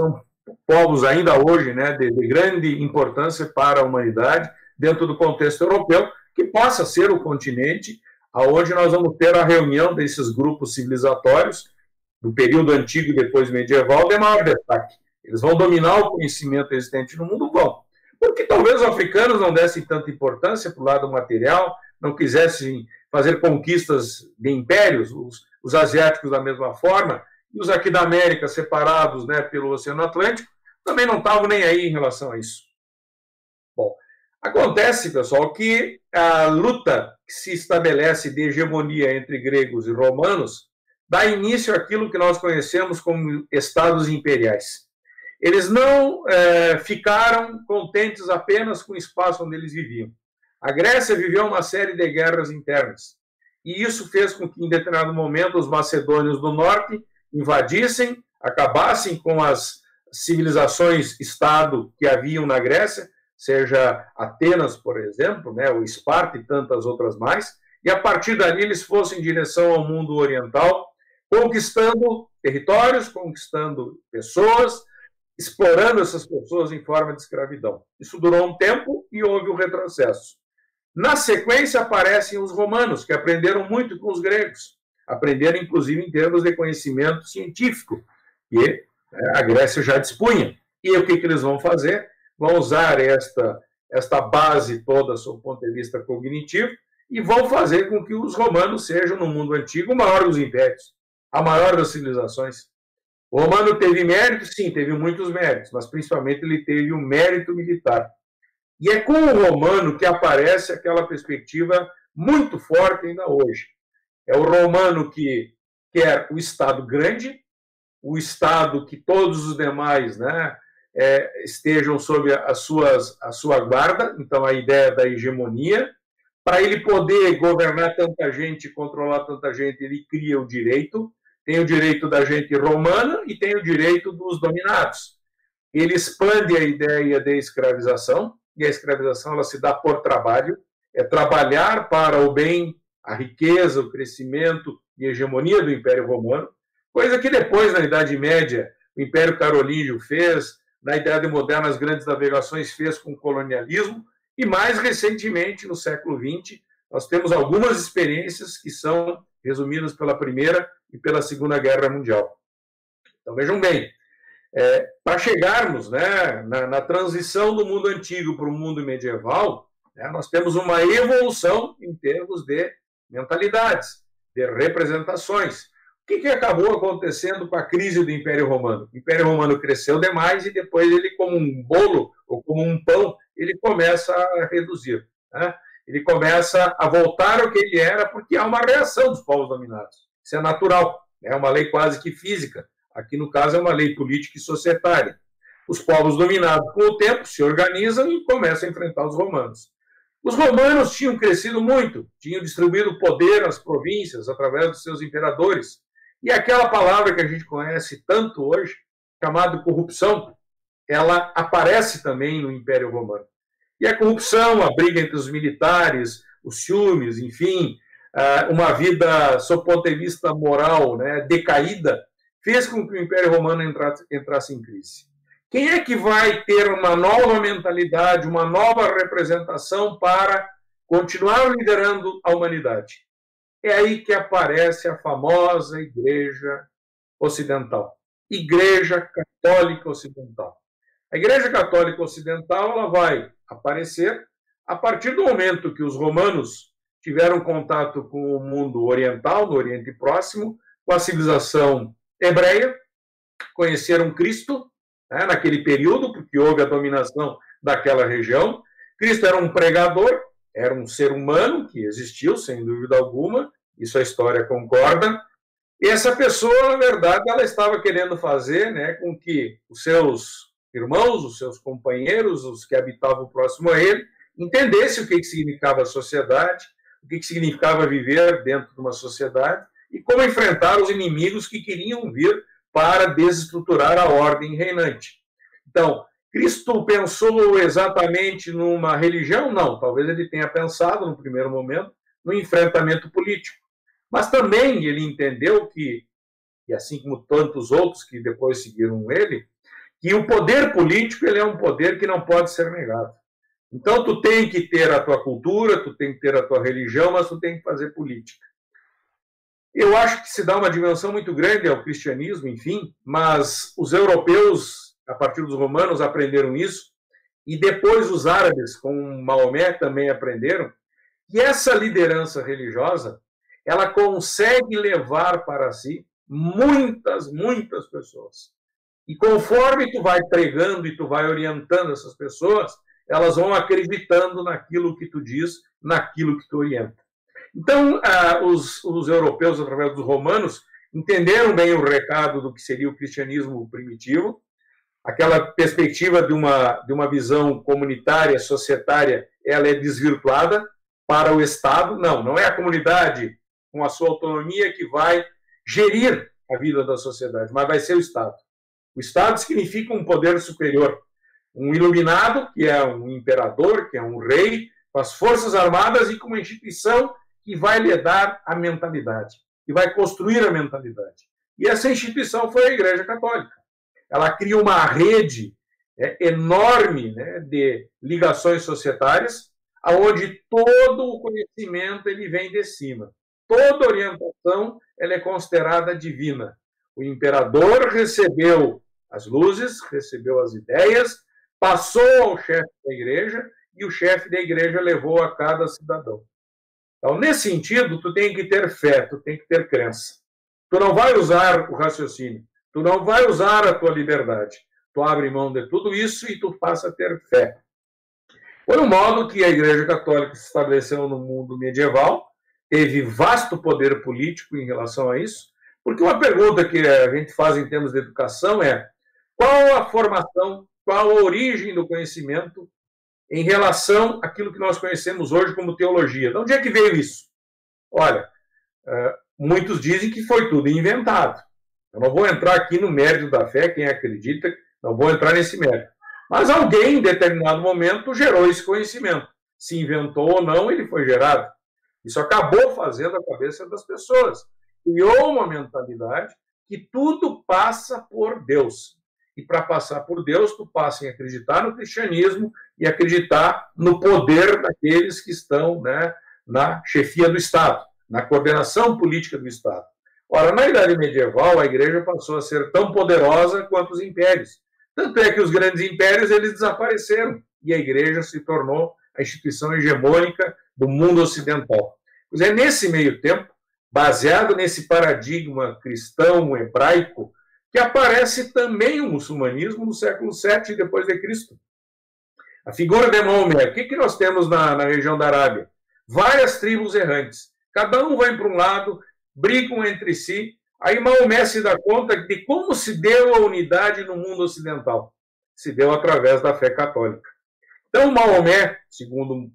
povos ainda hoje, né, de grande importância para a humanidade, dentro do contexto europeu, que passa a ser o continente onde nós vamos ter a reunião desses grupos civilizatórios do período antigo e depois medieval, de maior destaque. Eles vão dominar o conhecimento existente no mundo, vão. Porque talvez os africanos não dessem tanta importância para o lado material, não quisessem fazer conquistas de impérios, os asiáticos da mesma forma, e os aqui da América, separados, né, pelo Oceano Atlântico, também não estavam nem aí em relação a isso. Bom, acontece, pessoal, que a luta que se estabelece de hegemonia entre gregos e romanos dá início àquilo que nós conhecemos como estados imperiais. Eles não ficaram contentes apenas com o espaço onde eles viviam. A Grécia viveu uma série de guerras internas, e isso fez com que, em determinado momento, os macedônios do norte invadissem, acabassem com as civilizações-estado que haviam na Grécia, seja Atenas, por exemplo, né, ou Esparta e tantas outras mais, e a partir dali eles fossem em direção ao mundo oriental, conquistando territórios, conquistando pessoas, explorando essas pessoas em forma de escravidão. Isso durou um tempo e houve um retrocesso. Na sequência aparecem os romanos, que aprenderam muito com os gregos, aprenderam inclusive em termos de conhecimento científico, que a Grécia já dispunha. E o que eles vão fazer? Vão usar esta base toda, sob o ponto de vista cognitivo, e vão fazer com que os romanos sejam, no mundo antigo, o maior dos impérios, a maior das civilizações. O romano teve méritos? Sim, teve muitos méritos, mas principalmente ele teve um mérito militar. E é com o romano que aparece aquela perspectiva muito forte ainda hoje. É o romano que quer o Estado grande, o Estado que todos os demais, né, estejam sob a sua guarda, então a ideia da hegemonia. Para ele poder governar tanta gente, controlar tanta gente, ele cria o direito. Tem o direito da gente romana e tem o direito dos dominados. Ele expande a ideia de escravização, e a escravização ela se dá por trabalho, é trabalhar para o bem, a riqueza, o crescimento e a hegemonia do Império Romano, coisa que depois, na Idade Média, o Império Carolíngio fez, na Idade Moderna, as grandes navegações fez com o colonialismo, e mais recentemente, no século XX, nós temos algumas experiências que são resumidas pela Primeira e pela Segunda Guerra Mundial. Então, vejam bem, para chegarmos, né, na transição do mundo antigo para o mundo medieval, né, nós temos uma evolução em termos de mentalidades, de representações. O que acabou acontecendo com a crise do Império Romano? O Império Romano cresceu demais e depois ele, como um bolo ou como um pão, ele começa a reduzir, né? Ele começa a voltar ao que ele era, porque há uma reação dos povos dominados. Isso é natural, é uma lei quase que física. Aqui, no caso, é uma lei política e societária. Os povos dominados, com o tempo, se organizam e começam a enfrentar os romanos. Os romanos tinham crescido muito, tinham distribuído poder às províncias através dos seus imperadores. E aquela palavra que a gente conhece tanto hoje, chamada corrupção, ela aparece também no Império Romano. E a corrupção, a briga entre os militares, os ciúmes, enfim, uma vida, sob o ponto de vista moral, né, decaída, fez com que o Império Romano entrasse em crise. Quem é que vai ter uma nova mentalidade, uma nova representação para continuar liderando a humanidade? É aí que aparece a famosa Igreja Ocidental, Igreja Católica Ocidental. A Igreja Católica Ocidental ela vai aparecer a partir do momento que os romanos tiveram contato com o mundo oriental, no Oriente Próximo, com a civilização hebreia, conheceram Cristo, né, naquele período, porque houve a dominação daquela região. Cristo era um pregador, era um ser humano que existiu, sem dúvida alguma, isso a história concorda. E essa pessoa, na verdade, ela estava querendo fazer, né, com que os seus irmãos, os seus companheiros, os que habitavam próximo a ele, entendessem o que significava a sociedade, o que significava viver dentro de uma sociedade e como enfrentar os inimigos que queriam vir para desestruturar a ordem reinante. Então, Cristo pensou exatamente numa religião? Não, talvez ele tenha pensado, no primeiro momento, no enfrentamento político. Mas também ele entendeu que, e assim como tantos outros que depois seguiram ele, que o poder político ele é um poder que não pode ser negado. Então, tu tem que ter a tua cultura, tu tem que ter a tua religião, mas tu tem que fazer política. Eu acho que se dá uma dimensão muito grande ao cristianismo, enfim, mas os europeus, a partir dos romanos, aprenderam isso, e depois os árabes, com Maomé, também aprenderam, e essa liderança religiosa, ela consegue levar para si muitas, muitas pessoas. E conforme tu vai pregando e tu vai orientando essas pessoas, elas vão acreditando naquilo que tu diz, naquilo que tu orienta. Então, os europeus, através dos romanos, entenderam bem o recado do que seria o cristianismo primitivo, aquela perspectiva de uma visão comunitária, societária, ela é desvirtuada para o Estado. Não é a comunidade com a sua autonomia que vai gerir a vida da sociedade, mas vai ser o Estado. O Estado significa um poder superior, um iluminado, que é um imperador, que é um rei, com as forças armadas e com uma instituição que vai lhe dar a mentalidade, que vai construir a mentalidade. E essa instituição foi a Igreja Católica. Ela cria uma rede enorme, né, de ligações societárias, onde todo o conhecimento ele vem de cima. Toda orientação ela é considerada divina. O imperador recebeu as luzes, recebeu as ideias, passou ao chefe da igreja e o chefe da igreja levou a cada cidadão. Então, nesse sentido, tu tem que ter fé, tu tem que ter crença. Tu não vai usar o raciocínio, tu não vai usar a tua liberdade. Tu abre mão de tudo isso e tu passa a ter fé. Foi um modo que a Igreja Católica se estabeleceu no mundo medieval, teve vasto poder político em relação a isso, porque uma pergunta que a gente faz em termos de educação é: qual a formação, qual a origem do conhecimento em relação àquilo que nós conhecemos hoje como teologia? De onde é que veio isso? Olha, muitos dizem que foi tudo inventado. Eu não vou entrar aqui no mérito da fé, quem acredita, não vou entrar nesse mérito. Mas alguém, em determinado momento, gerou esse conhecimento. Se inventou ou não, ele foi gerado. Isso acabou fazendo a cabeça das pessoas. Criou uma mentalidade que tudo passa por Deus. E para passar por Deus, tu passa em acreditar no cristianismo e acreditar no poder daqueles que estão, né, na chefia do Estado, na coordenação política do Estado. Ora, na Idade Medieval, a Igreja passou a ser tão poderosa quanto os impérios. Tanto é que os grandes impérios eles desapareceram e a Igreja se tornou a instituição hegemônica do mundo ocidental. Pois é, nesse meio tempo, baseado nesse paradigma cristão, hebraico, que aparece também o muçulmanismo no século VII depois de Cristo. A figura de Maomé, o que nós temos na região da Arábia? Várias tribos errantes. Cada um vai para um lado, brigam entre si. Aí Maomé se dá conta de como se deu a unidade no mundo ocidental. Se deu através da fé católica. Então, Maomé, segundo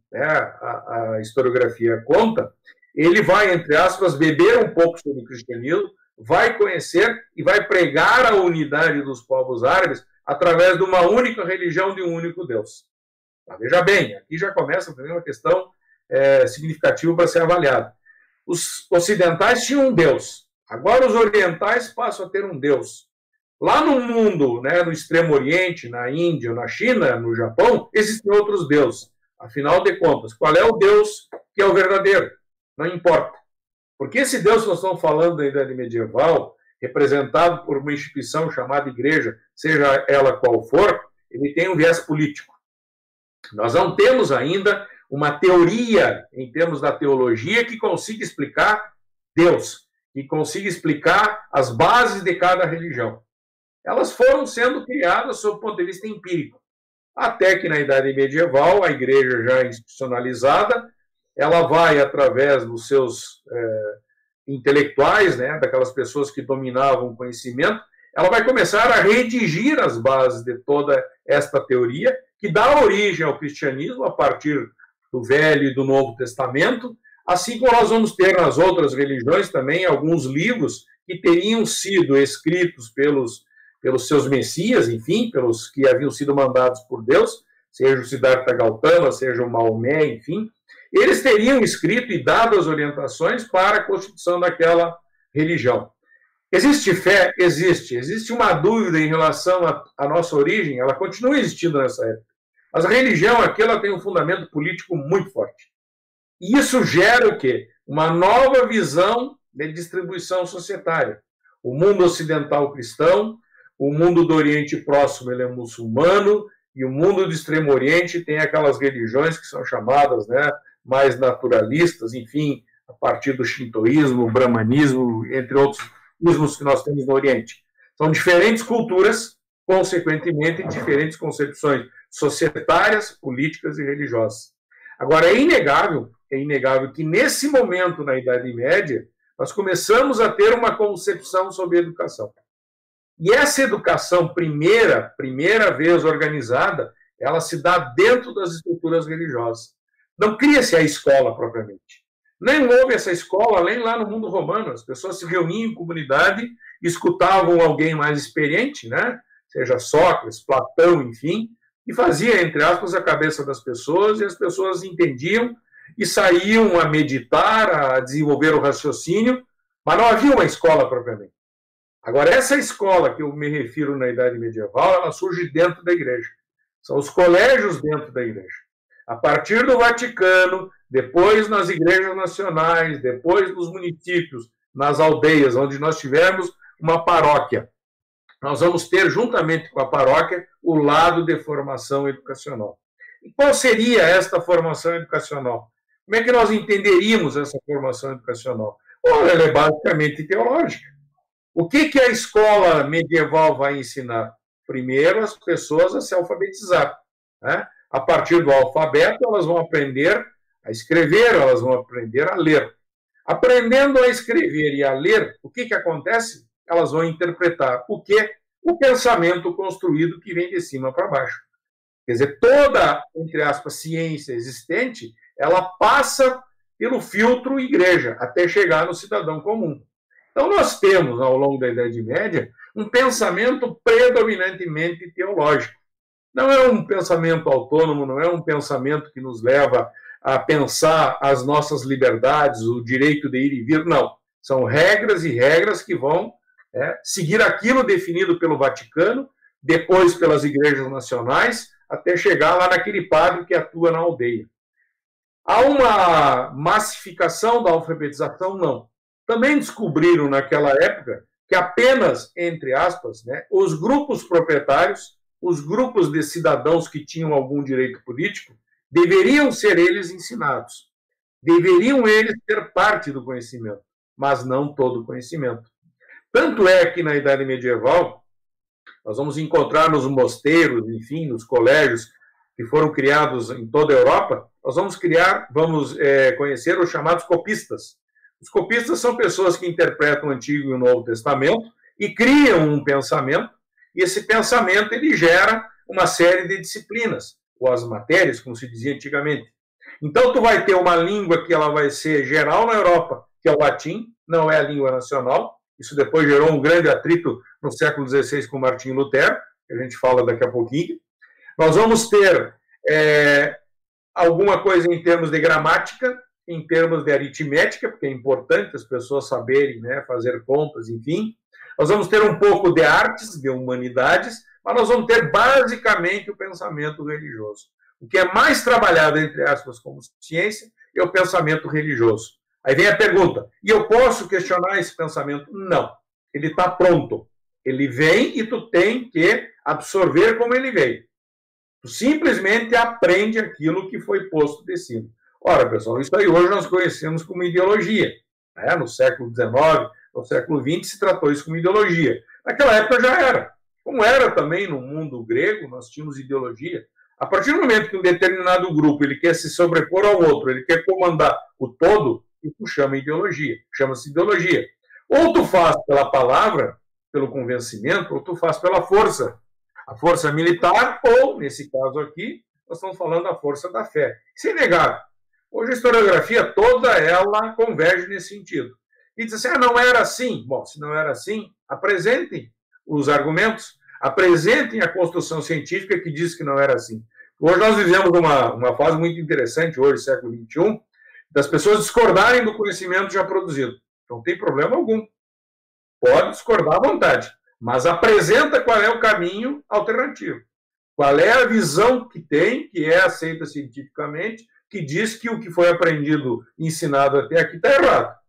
a historiografia conta, ele vai, entre aspas, beber um pouco sobre o cristianismo, vai conhecer e vai pregar a unidade dos povos árabes através de uma única religião de um único Deus. Mas veja bem, aqui já começa também uma questão significativa para ser avaliada. Os ocidentais tinham um Deus. Agora os orientais passam a ter um Deus. Lá no mundo, né, no Extremo Oriente, na Índia, na China, no Japão, existem outros deuses. Afinal de contas, qual é o Deus que é o verdadeiro? Não importa. Porque esse Deus que nós estamos falando da Idade Medieval, representado por uma instituição chamada Igreja, seja ela qual for, ele tem um viés político. Nós não temos ainda uma teoria, em termos da teologia, que consiga explicar Deus, que consiga explicar as bases de cada religião. Elas foram sendo criadas sob o ponto de vista empírico. Até que na Idade Medieval, a Igreja já institucionalizada, ela vai, através dos seus intelectuais, né, daquelas pessoas que dominavam o conhecimento, ela vai começar a redigir as bases de toda esta teoria, que dá origem ao cristianismo a partir do Velho e do Novo Testamento, assim como nós vamos ter nas outras religiões também alguns livros que teriam sido escritos pelos seus messias, enfim, pelos que haviam sido mandados por Deus, seja o Siddhartha Gautama, seja o Maomé, enfim, eles teriam escrito e dado as orientações para a constituição daquela religião. Existe fé? Existe. Existe uma dúvida em relação à nossa origem? Ela continua existindo nessa época. Mas a religião aqui ela tem um fundamento político muito forte. E isso gera o quê? Uma nova visão de distribuição societária. O mundo ocidental cristão, o mundo do Oriente Próximo ele é muçulmano, e o mundo do Extremo Oriente tem aquelas religiões que são chamadas, né, mais naturalistas, enfim, a partir do shintoísmo, o brahmanismo, entre outros ismos que nós temos no Oriente. São diferentes culturas, consequentemente, diferentes concepções societárias, políticas e religiosas. Agora, é inegável que nesse momento, na Idade Média, nós começamos a ter uma concepção sobre educação. E essa educação, primeira vez organizada, ela se dá dentro das estruturas religiosas. Não cria-se a escola propriamente. Nem houve essa escola, nem lá no mundo romano. As pessoas se reuniam em comunidade, escutavam alguém mais experiente, né? Seja Sócrates, Platão, enfim, e fazia, entre aspas, a cabeça das pessoas, e as pessoas entendiam e saíam a meditar, a desenvolver o raciocínio, mas não havia uma escola propriamente. Agora, essa escola que eu me refiro na Idade Medieval, ela surge dentro da igreja. São os colégios dentro da igreja. A partir do Vaticano, depois nas igrejas nacionais, depois nos municípios, nas aldeias, onde nós tivermos uma paróquia, nós vamos ter, juntamente com a paróquia, o lado de formação educacional. E qual seria esta formação educacional? Como é que nós entenderíamos essa formação educacional? Bom, ela é basicamente teológica. O que a escola medieval vai ensinar? Primeiro, as pessoas a se alfabetizar, né? A partir do alfabeto, elas vão aprender a escrever, elas vão aprender a ler. Aprendendo a escrever e a ler, o que acontece? Elas vão interpretar o quê? O pensamento construído que vem de cima para baixo. Quer dizer, toda, entre aspas, ciência existente, ela passa pelo filtro igreja, até chegar no cidadão comum. Então, nós temos, ao longo da Idade Média, um pensamento predominantemente teológico. Não é um pensamento autônomo, não é um pensamento que nos leva a pensar as nossas liberdades, o direito de ir e vir, não. São regras e regras que vão seguir aquilo definido pelo Vaticano, depois pelas igrejas nacionais, até chegar lá naquele padre que atua na aldeia. Há uma massificação da alfabetização? Não. Também descobriram naquela época que apenas, entre aspas, os grupos proprietários, os grupos de cidadãos que tinham algum direito político, deveriam ser eles ensinados. Deveriam eles ter parte do conhecimento, mas não todo o conhecimento. Tanto é que na Idade Medieval, nós vamos encontrar nos mosteiros, enfim, nos colégios que foram criados em toda a Europa, nós vamos conhecer os chamados copistas. Os copistas são pessoas que interpretam o Antigo e o Novo Testamento e criam um pensamento, e esse pensamento ele gera uma série de disciplinas, ou as matérias, como se dizia antigamente. Então, tu vai ter uma língua que ela vai ser geral na Europa, que é o latim, não é a língua nacional. Isso depois gerou um grande atrito no século XVI com Martinho Lutero, que a gente fala daqui a pouquinho. Nós vamos ter alguma coisa em termos de gramática, em termos de aritmética, porque é importante as pessoas saberem, fazer contas, enfim. Nós vamos ter um pouco de artes, de humanidades, mas nós vamos ter basicamente o pensamento religioso. O que é mais trabalhado, entre aspas, como ciência, é o pensamento religioso. Aí vem a pergunta, e eu posso questionar esse pensamento? Não, ele está pronto. Ele vem e tu tem que absorver como ele veio. Tu simplesmente aprende aquilo que foi posto de cima. Ora, pessoal, isso aí hoje nós conhecemos como ideologia. No século XIX, no século XX, se tratou isso como ideologia. Naquela época já era. Como era também no mundo grego, nós tínhamos ideologia. A partir do momento que um determinado grupo ele quer se sobrepor ao outro, ele quer comandar o todo, isso chama ideologia, chama-se ideologia. Ou tu faz pela palavra, pelo convencimento, ou tu faz pela força. A força militar, ou, nesse caso aqui, nós estamos falando da força da fé. Isso é inegável. Hoje a historiografia toda ela converge nesse sentido. E diz assim, não era assim. Bom, se não era assim, apresentem os argumentos, apresentem a construção científica que diz que não era assim. Hoje nós vivemos uma fase muito interessante, hoje, século XXI, das pessoas discordarem do conhecimento já produzido. Não tem problema algum. Pode discordar à vontade, mas apresenta qual é o caminho alternativo. Qual é a visão que tem, que é aceita cientificamente, que diz que o que foi aprendido e ensinado até aqui está errado.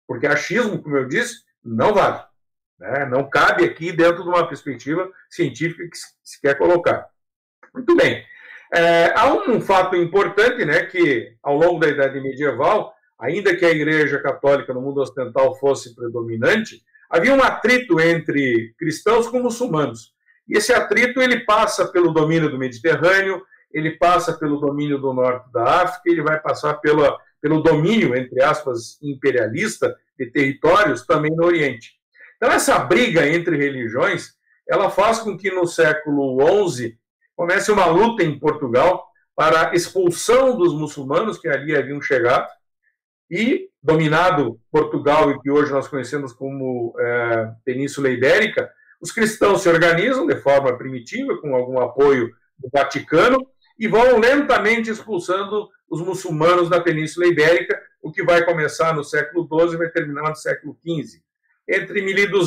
porque achismo, como eu disse, não vale. Né? Não cabe aqui dentro de uma perspectiva científica que se quer colocar. Muito bem. Há um fato importante, né, que ao longo da Idade Medieval, ainda que a Igreja Católica no mundo ocidental fosse predominante, havia um atrito entre cristãos com muçulmanos. E esse atrito ele passa pelo domínio do Mediterrâneo, ele passa pelo domínio do norte da África, ele vai passar pelo domínio, entre aspas, imperialista de territórios também no Oriente. Então, essa briga entre religiões, ela faz com que no século XI comece uma luta em Portugal para a expulsão dos muçulmanos que ali haviam chegado e, dominado Portugal, e que hoje nós conhecemos como Península Ibérica, os cristãos se organizam de forma primitiva, com algum apoio do Vaticano, e vão lentamente expulsando os muçulmanos da Península Ibérica, o que vai começar no século XII e vai terminar no século XV, entre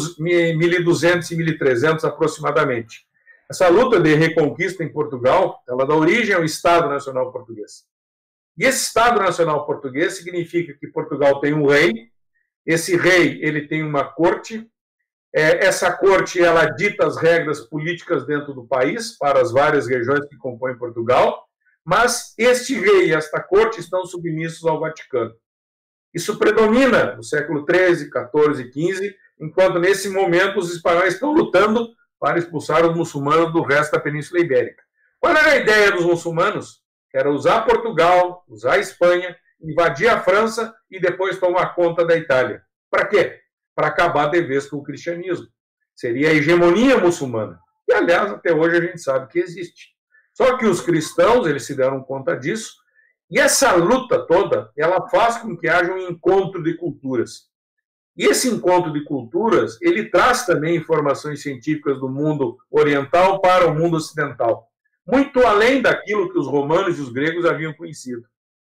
1200 e 1300 aproximadamente. Essa luta de reconquista em Portugal, ela dá origem ao Estado Nacional Português. E esse Estado Nacional Português significa que Portugal tem um rei, esse rei ele tem uma corte, essa corte ela dita as regras políticas dentro do país, para as várias regiões que compõem Portugal, mas este rei e esta corte estão submissos ao Vaticano. Isso predomina no século XIII, XIV e XV, enquanto nesse momento os espanhóis estão lutando para expulsar os muçulmanos do resto da Península Ibérica. Qual era a ideia dos muçulmanos? Era usar Portugal, usar a Espanha, invadir a França e depois tomar conta da Itália. Para quê? Para acabar de vez com o cristianismo. Seria a hegemonia muçulmana. E, aliás, até hoje a gente sabe que existe. Só que os cristãos, eles se deram conta disso, e essa luta toda, ela faz com que haja um encontro de culturas. E esse encontro de culturas, ele traz também informações científicas do mundo oriental para o mundo ocidental, muito além daquilo que os romanos e os gregos haviam conhecido.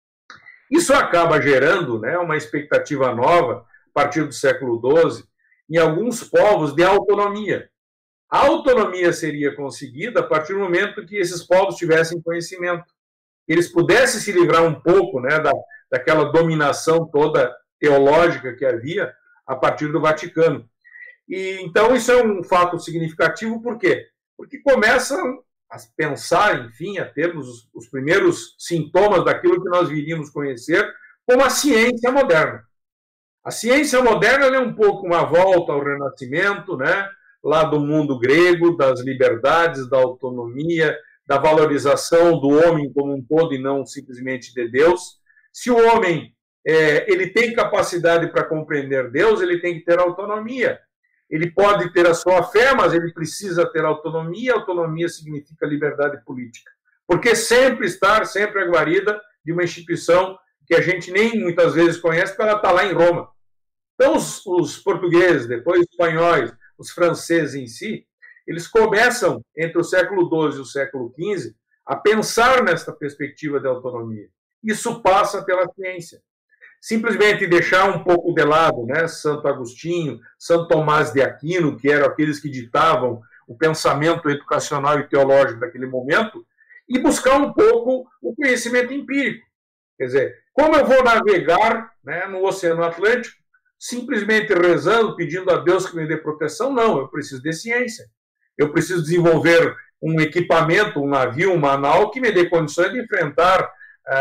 Isso acaba gerando, né, uma expectativa nova, a partir do século XII, em alguns povos de autonomia. A autonomia seria conseguida a partir do momento que esses povos tivessem conhecimento, eles pudessem se livrar um pouco, né, daquela dominação toda teológica que havia a partir do Vaticano. E então isso é um fato significativo, por quê? Porque começam a pensar, enfim, a termos os primeiros sintomas daquilo que nós viríamos conhecer como a ciência moderna. A ciência moderna é um pouco uma volta ao Renascimento, né, lá do mundo grego, das liberdades, da autonomia, da valorização do homem como um todo e não simplesmente de Deus. Se o homem ele tem capacidade para compreender Deus, ele tem que ter autonomia. Ele pode ter a sua fé, mas ele precisa ter autonomia. Autonomia significa liberdade política. Porque sempre a guarida de uma instituição que a gente nem muitas vezes conhece, porque ela está lá em Roma. Então, os portugueses, depois os espanhóis, os franceses em si, eles começam, entre o século XII e o século XV, a pensar nessa perspectiva de autonomia. Isso passa pela ciência. Simplesmente deixar um pouco de lado, né, Santo Agostinho, Santo Tomás de Aquino, que eram aqueles que ditavam o pensamento educacional e teológico daquele momento, e buscar um pouco o conhecimento empírico. Quer dizer, como eu vou navegar, né, no Oceano Atlântico, simplesmente rezando, pedindo a Deus que me dê proteção? Não, eu preciso de ciência. Eu preciso desenvolver um equipamento, um navio, uma nau que me dê condições de enfrentar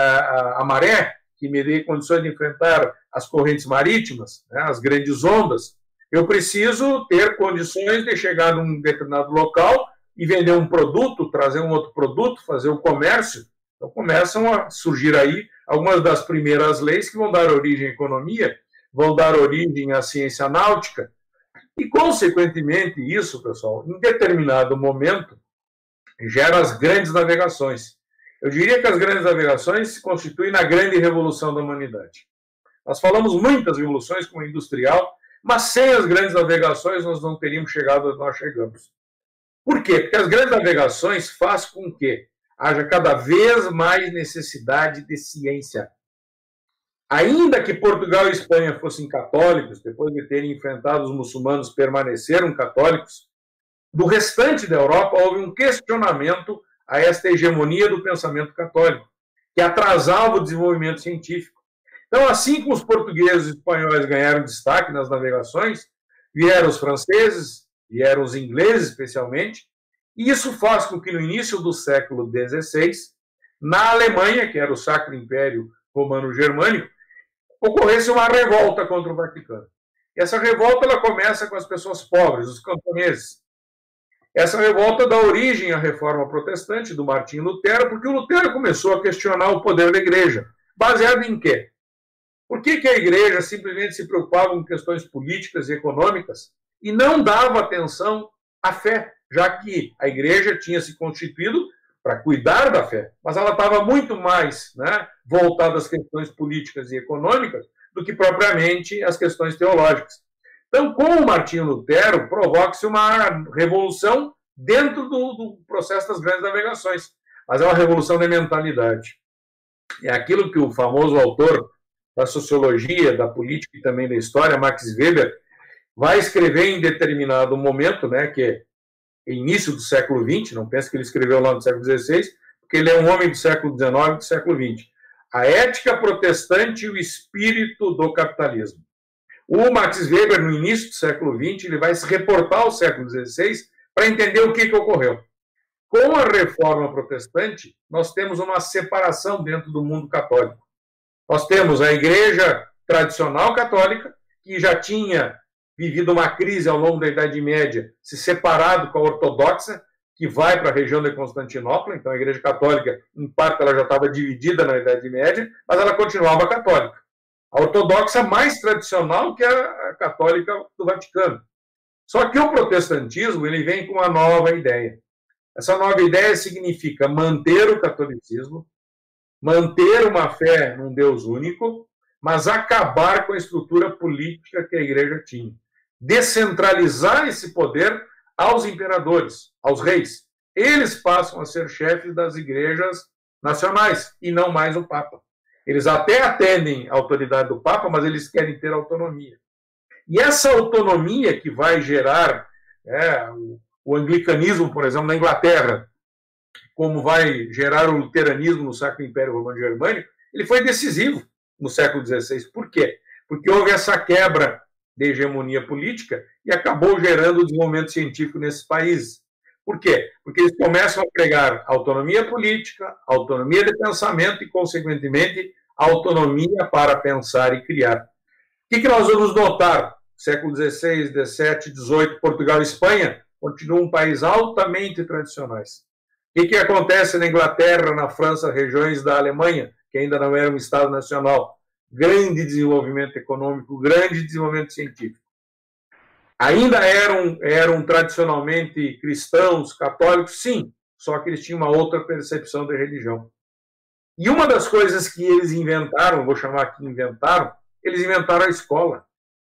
a maré, que me dê condições de enfrentar as correntes marítimas, né, as grandes ondas. Eu preciso ter condições de chegar num determinado local e vender um produto, trazer um outro produto, fazer o comércio. Então começam a surgir aí algumas das primeiras leis que vão dar origem à economia, vão dar origem à ciência náutica. E, consequentemente, isso, pessoal, em determinado momento, gera as grandes navegações. Eu diria que as grandes navegações se constituem na grande revolução da humanidade. Nós falamos muitas revoluções, como a industrial, mas sem as grandes navegações nós não teríamos chegado onde nós chegamos. Por quê? Porque as grandes navegações fazem com que haja cada vez mais necessidade de ciência. Ainda que Portugal e Espanha fossem católicos, depois de terem enfrentado os muçulmanos, permaneceram católicos, do restante da Europa houve um questionamento a esta hegemonia do pensamento católico, que atrasava o desenvolvimento científico. Então, assim como os portugueses e espanhóis ganharam destaque nas navegações, vieram os franceses, vieram os ingleses, especialmente, e isso faz com que, no início do século XVI, na Alemanha, que era o Sacro Império Romano-Germânico, ocorresse uma revolta contra o Vaticano. Essa revolta ela começa com as pessoas pobres, os camponeses. Essa revolta dá origem à Reforma Protestante do Martinho Lutero, porque o Lutero começou a questionar o poder da Igreja. Baseado em quê? Por que a Igreja simplesmente se preocupava com questões políticas e econômicas e não dava atenção à fé, já que a Igreja tinha se constituído para cuidar da fé, mas ela estava muito mais, né, voltada às questões políticas e econômicas do que propriamente às questões teológicas. Então, com o Martinho Lutero, provoca-se uma revolução dentro do processo das grandes navegações, mas é uma revolução de mentalidade. É aquilo que o famoso autor da sociologia, da política e também da história, Max Weber, vai escrever em determinado momento, né, que é início do século XX, não pense que ele escreveu lá no século XVI, porque ele é um homem do século XIX e do século XX. A ética protestante e o espírito do capitalismo. O Max Weber, no início do século XX, ele vai se reportar ao século XVI para entender o que ocorreu. Com a reforma protestante, nós temos uma separação dentro do mundo católico. Nós temos a igreja tradicional católica, que já tinha vivido uma crise ao longo da Idade Média, se separado com a ortodoxa, que vai para a região de Constantinopla. Então a igreja católica, em parte, ela já estava dividida na Idade Média, mas ela continuava católica. A ortodoxa mais tradicional que a católica do Vaticano. Só que o protestantismo ele vem com uma nova ideia. Essa nova ideia significa manter o catolicismo, manter uma fé num Deus único, mas acabar com a estrutura política que a igreja tinha. Descentralizar esse poder aos imperadores, aos reis. Eles passam a ser chefes das igrejas nacionais e não mais o Papa. Eles até atendem a autoridade do Papa, mas eles querem ter autonomia. E essa autonomia que vai gerar o anglicanismo, por exemplo, na Inglaterra, como vai gerar o luteranismo no Sacro Império Romano-Germânico, ele foi decisivo no século XVI. Por quê? Porque houve essa quebra de hegemonia política e acabou gerando o desenvolvimento científico nesses países. Por quê? Porque eles começam a pregar autonomia política, autonomia de pensamento e, consequentemente, autonomia para pensar e criar. O que nós vamos notar? Século XVI, XVII, XVIII, Portugal e Espanha continuam um país altamente tradicionais. O que acontece na Inglaterra, na França, regiões da Alemanha, que ainda não era um Estado nacional? Grande desenvolvimento econômico, grande desenvolvimento científico. Ainda eram tradicionalmente cristãos, católicos, sim, só que eles tinham uma outra percepção da religião. E uma das coisas que eles inventaram, vou chamar aqui inventaram, eles inventaram a escola.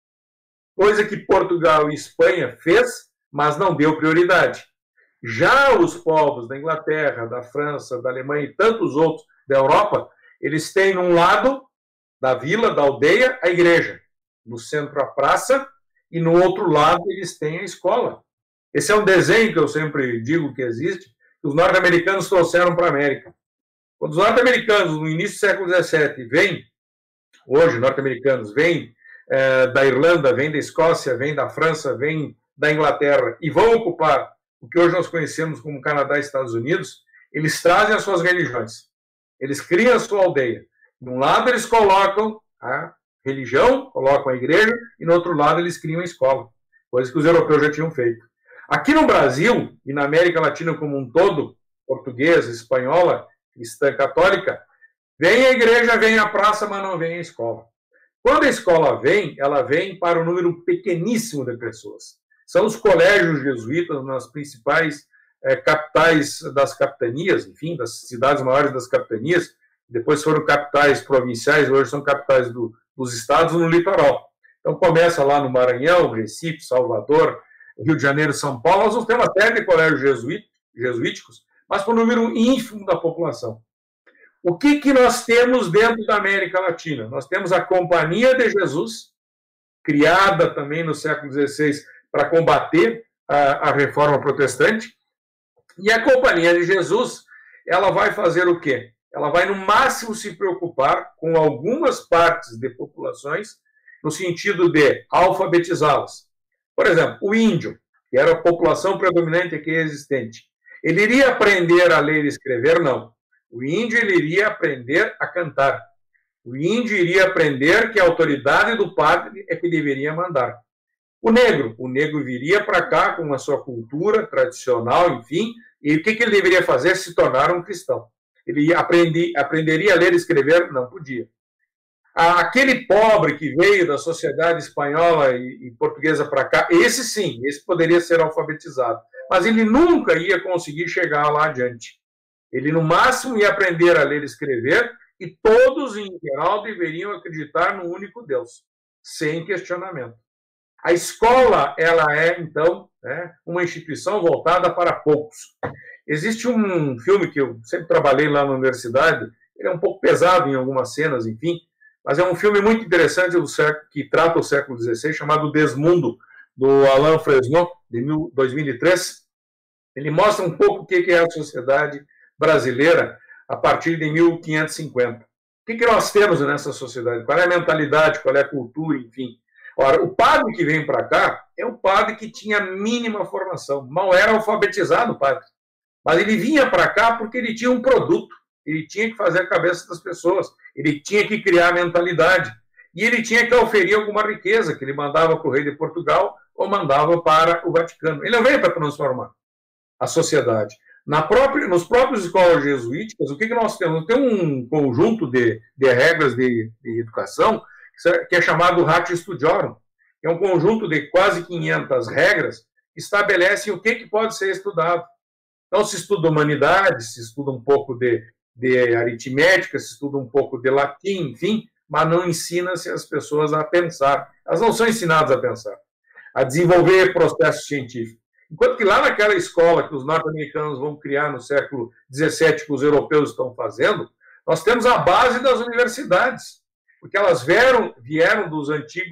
Coisa que Portugal e Espanha fez, mas não deu prioridade. Já os povos da Inglaterra, da França, da Alemanha e tantos outros da Europa, eles têm num lado da vila, da aldeia, a igreja. No centro, a praça, e no outro lado eles têm a escola. Esse é um desenho que eu sempre digo que existe, que os norte-americanos trouxeram para a América. Quando os norte-americanos, no início do século XVII, vêm, hoje, norte-americanos, vêm da Irlanda, vêm da Escócia, vêm da França, vêm da Inglaterra, e vão ocupar o que hoje nós conhecemos como Canadá e Estados Unidos, eles trazem as suas religiões. Eles criam a sua aldeia. De um lado, eles colocam a religião, colocam a igreja, e no outro lado, eles criam a escola. Coisa que os europeus já tinham feito. Aqui no Brasil, e na América Latina como um todo, portuguesa, espanhola, cristã, católica, vem a igreja, vem a praça, mas não vem a escola. Quando a escola vem, ela vem para um número pequeníssimo de pessoas. São os colégios jesuítas nas principais capitais das capitanias, enfim, das cidades maiores das capitanias, depois foram capitais provinciais, hoje são capitais dos estados no litoral. Então começa lá no Maranhão, Recife, Salvador, Rio de Janeiro, São Paulo. Nós temos uma série de colégios jesuíticos, mas para um número ínfimo da população. O que nós temos dentro da América Latina? Nós temos a Companhia de Jesus, criada também no século XVI para combater a reforma protestante, e a Companhia de Jesus, ela vai fazer o quê? ela vai no máximo se preocupar com algumas partes de populações no sentido de alfabetizá-las. Por exemplo, o índio, que era a população predominante aqui existente, ele iria aprender a ler e escrever? Não. O índio ele iria aprender a cantar. O índio iria aprender que a autoridade do padre é que deveria mandar. O negro viria para cá com a sua cultura tradicional, enfim, e o que ele deveria fazer? Se tornar um cristão. Ele aprenderia a ler e escrever? Não podia. Aquele pobre que veio da sociedade espanhola e portuguesa para cá, esse sim, esse poderia ser alfabetizado. Mas ele nunca ia conseguir chegar lá adiante. Ele, no máximo, ia aprender a ler e escrever, e todos, em geral, deveriam acreditar no único Deus, sem questionamento. A escola, ela é, então, uma instituição voltada para poucos. Existe um filme que eu sempre trabalhei lá na universidade, ele é um pouco pesado em algumas cenas, enfim, mas é um filme muito interessante que trata o século XVI, chamado Desmundo, do Alain Fresnot, de 2003. Ele mostra um pouco o que é a sociedade brasileira a partir de 1550. O que nós temos nessa sociedade? Qual é a mentalidade, qual é a cultura, enfim. Ora, o padre que vem para cá é um padre que tinha mínima formação, mal era alfabetizado o padre. Mas ele vinha para cá porque ele tinha um produto, ele tinha que fazer a cabeça das pessoas, ele tinha que criar a mentalidade, e ele tinha que oferir alguma riqueza que ele mandava para o rei de Portugal ou mandava para o Vaticano. Ele não veio para transformar a sociedade. Nos próprios escolas jesuíticas, o que nós temos? Tem um conjunto de regras de educação que é chamado Ratio Studiorum. É um conjunto de quase 500 regras que estabelecem o que pode ser estudado. Então, se estuda humanidades, se estuda um pouco de aritmética, se estuda um pouco de latim, enfim, mas não ensina-se as pessoas a pensar. Elas não são ensinadas a pensar, a desenvolver processos científicos. Enquanto que lá naquela escola que os norte-americanos vão criar no século XVII, que os europeus estão fazendo, nós temos a base das universidades, porque elas vieram das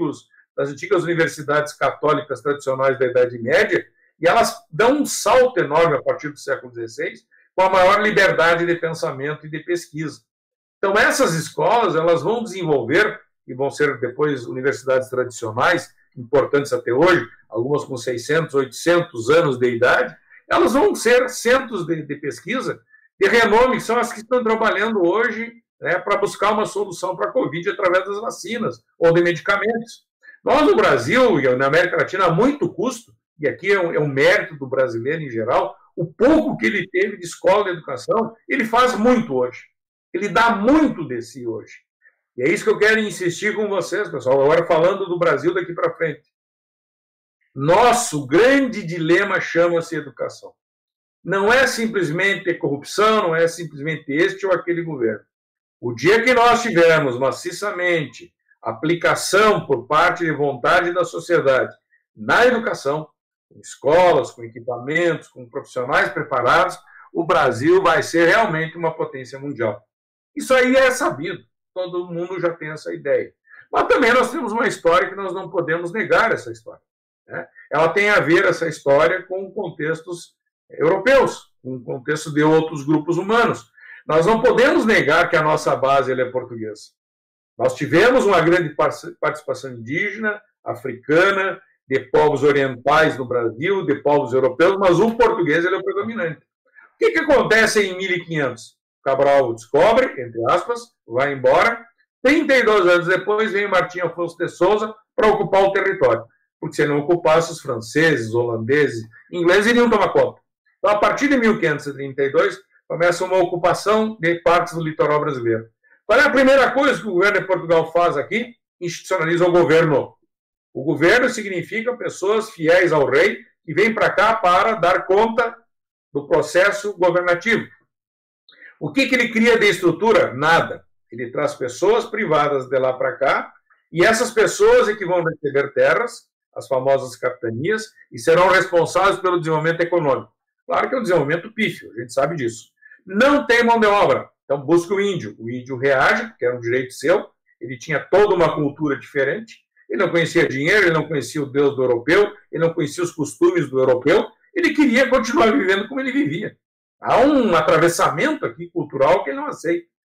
antigas universidades católicas tradicionais da Idade Média, e elas dão um salto enorme a partir do século XVI, com a maior liberdade de pensamento e de pesquisa. Então, essas escolas elas vão desenvolver, e vão ser depois universidades tradicionais, importantes até hoje, algumas com 600, 800 anos de idade, elas vão ser centros de pesquisa de renome, que são as que estão trabalhando hoje para buscar uma solução para a Covid através das vacinas ou de medicamentos. Nós, no Brasil e na América Latina, a muito custo, e aqui é um mérito do brasileiro em geral, o pouco que ele teve de escola de educação, ele faz muito hoje. Ele dá muito de si hoje. E é isso que eu quero insistir com vocês, pessoal, agora falando do Brasil daqui para frente. Nosso grande dilema chama-se educação. Não é simplesmente corrupção, não é simplesmente este ou aquele governo. O dia que nós tivermos maciçamente aplicação por parte de vontade da sociedade na educação, com escolas, com equipamentos, com profissionais preparados, o Brasil vai ser realmente uma potência mundial. Isso aí é sabido, todo mundo já tem essa ideia. Mas também nós temos uma história que nós não podemos negar essa história. Ela tem a ver, essa história, com contextos europeus, com o contexto de outros grupos humanos. Nós não podemos negar que a nossa base é portuguesa. Nós tivemos uma grande participação indígena, africana, de povos orientais no Brasil, de povos europeus, mas o português é o predominante. O que acontece em 1500? Cabral descobre, entre aspas, vai embora. 32 anos depois vem Martim Afonso de Souza para ocupar o território. Porque se ele não ocupasse, os franceses, os holandeses, ingleses iriam tomar conta. Então, a partir de 1532, começa uma ocupação de partes do litoral brasileiro. Qual é a primeira coisa que o governo de Portugal faz aqui? Institucionaliza o governo. O governo significa pessoas fiéis ao rei que vêm para cá para dar conta do processo governativo. O que ele cria de estrutura? Nada. Ele traz pessoas privadas de lá para cá, e essas pessoas é que vão receber terras, as famosas capitanias, e serão responsáveis pelo desenvolvimento econômico. Claro que é um desenvolvimento pífio, a gente sabe disso. Não tem mão de obra, então busca o índio. O índio reage, porque era um direito seu, ele tinha toda uma cultura diferente, ele não conhecia dinheiro, ele não conhecia o Deus do europeu, ele não conhecia os costumes do europeu, ele queria continuar vivendo como ele vivia. Há um atravessamento aqui cultural que ele não aceita.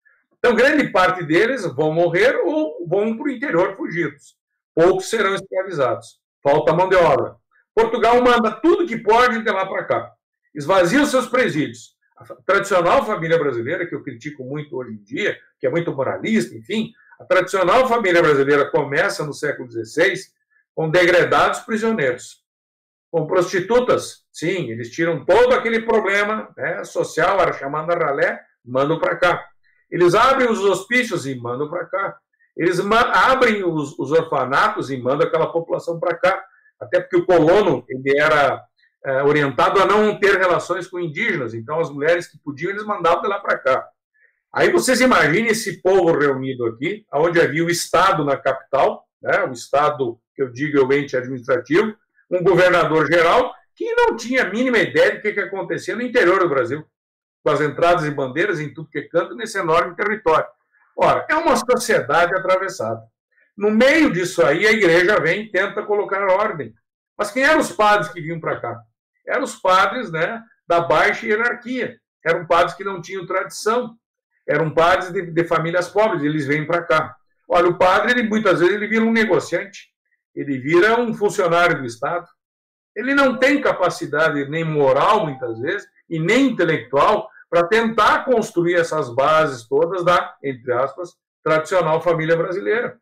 Então, grande parte deles vão morrer ou vão para o interior fugidos. Poucos serão escravizados. Falta mão de obra. Portugal manda tudo que pode de lá para cá. Esvazia os seus presídios. A tradicional família brasileira, que eu critico muito hoje em dia, que é muito moralista, enfim, a tradicional família brasileira começa no século XVI com degredados prisioneiros. Com prostitutas, sim, eles tiram todo aquele problema, né, social, a chamada ralé, mandam para cá. Eles abrem os hospícios e mandam para cá. Eles abrem os orfanatos e mandam aquela população para cá. Até porque o colono ele era orientado a não ter relações com indígenas. Então, as mulheres que podiam, eles mandavam de lá para cá. Aí vocês imaginem esse povo reunido aqui, onde havia o Estado na capital, né, o Estado, que eu digo, é o ente administrativo, um governador geral que não tinha a mínima ideia do que acontecia no interior do Brasil, com as entradas e bandeiras em tudo que é canto, nesse enorme território. Ora, é uma sociedade atravessada. No meio disso aí, a igreja vem e tenta colocar ordem. Mas quem eram os padres que vinham para cá? Eram os padres, né, da baixa hierarquia. Eram padres que não tinham tradição. Eram padres de famílias pobres, eles vêm para cá. Olha, o padre, ele, muitas vezes, ele vira um negociante. Ele vira um funcionário do Estado. Ele não tem capacidade nem moral, muitas vezes, e nem intelectual, para tentar construir essas bases todas da, entre aspas, tradicional família brasileira.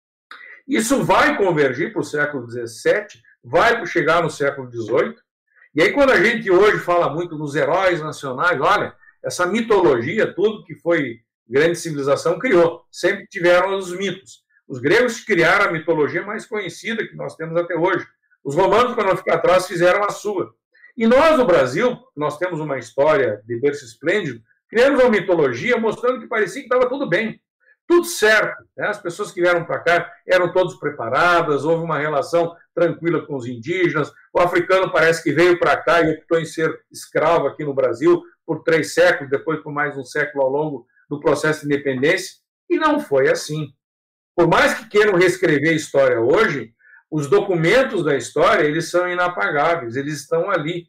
Isso vai convergir para o século XVII, vai chegar no século XVIII, e aí quando a gente hoje fala muito nos heróis nacionais, olha, essa mitologia, tudo que foi grande civilização criou, sempre tiveram os mitos. Os gregos criaram a mitologia mais conhecida que nós temos até hoje. Os romanos, para não ficar atrás, fizeram a sua. E nós, no Brasil, nós temos uma história de berço esplêndido, criamos uma mitologia mostrando que parecia que estava tudo bem, tudo certo. Né? As pessoas que vieram para cá eram todas preparadas, houve uma relação tranquila com os indígenas, o africano parece que veio para cá e optou em ser escravo aqui no Brasil por 3 séculos, depois por mais um século ao longo do processo de independência, e não foi assim. Por mais que queiram reescrever a história hoje, os documentos da história, eles são inapagáveis, eles estão ali.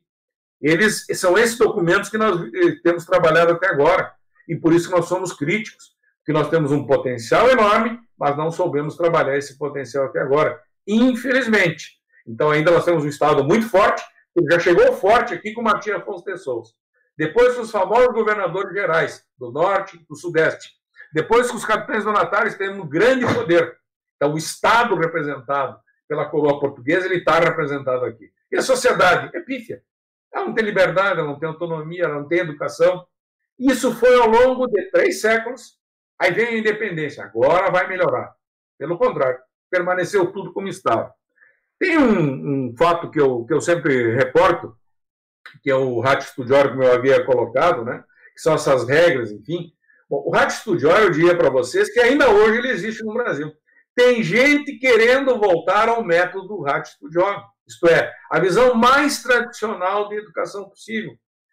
São esses documentos que nós temos trabalhado até agora, e por isso nós somos críticos, porque nós temos um potencial enorme, mas não soubemos trabalhar esse potencial até agora, infelizmente. Então ainda nós temos um Estado muito forte, que já chegou forte aqui com Martim Afonso de Souza. Depois com os famosos governadores gerais, do Norte e do Sudeste. Depois com os capitães donatários, temos um grande poder. Então o Estado representado pela coroa portuguesa, ele está representado aqui. E a sociedade é pífia. Ela não tem liberdade, ela não tem autonomia, ela não tem educação. Isso foi ao longo de 3 séculos, aí vem a independência. Agora vai melhorar. Pelo contrário, permaneceu tudo como estava. Tem um fato que eu sempre reporto, que é o Ratio Studiore, como eu havia colocado, né? Que são essas regras, enfim. Bom, o Ratio Studiore, eu diria para vocês que ainda hoje ele existe no Brasil. Tem gente querendo voltar ao método do Ratio Studiore, isto é, a visão mais tradicional de educação possível.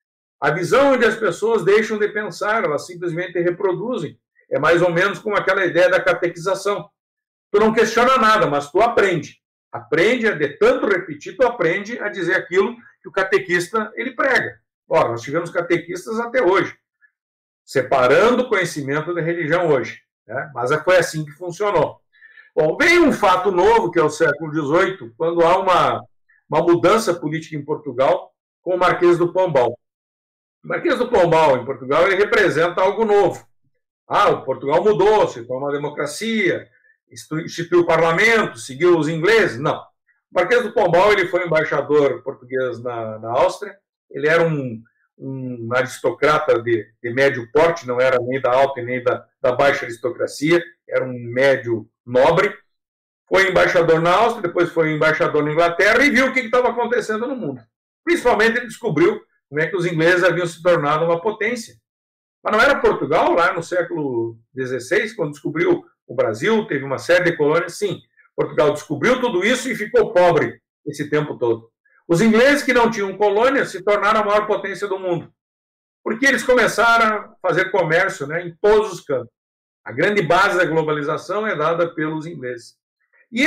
A visão onde as pessoas deixam de pensar, elas simplesmente reproduzem. É mais ou menos como aquela ideia da catequização. Tu não questiona nada, mas tu aprende. Aprende a, de tanto repetir, tu aprende a dizer aquilo que o catequista ele prega. Ora, nós tivemos catequistas até hoje, separando o conhecimento da religião hoje. Né? Mas foi assim que funcionou. Bom, vem um fato novo, que é o século XVIII, quando há uma mudança política em Portugal com o Marquês do Pombal. O Marquês do Pombal, em Portugal, ele representa algo novo. O Portugal mudou, se tornou uma democracia, instituiu o parlamento, seguiu os ingleses. Não. O Marquês do Pombal ele foi embaixador português na Áustria, ele era um aristocrata de médio porte, não era nem da alta e nem da baixa aristocracia, era um médio nobre, foi embaixador na Áustria, depois foi embaixador na Inglaterra e viu o que estava acontecendo no mundo. Principalmente ele descobriu como é que os ingleses haviam se tornado uma potência. Mas não era Portugal, lá no século XVI, quando descobriu o Brasil, teve uma série de colônias, sim. Portugal descobriu tudo isso e ficou pobre esse tempo todo. Os ingleses que não tinham colônias se tornaram a maior potência do mundo, porque eles começaram a fazer comércio, né, em todos os campos. A grande base da globalização é dada pelos ingleses. E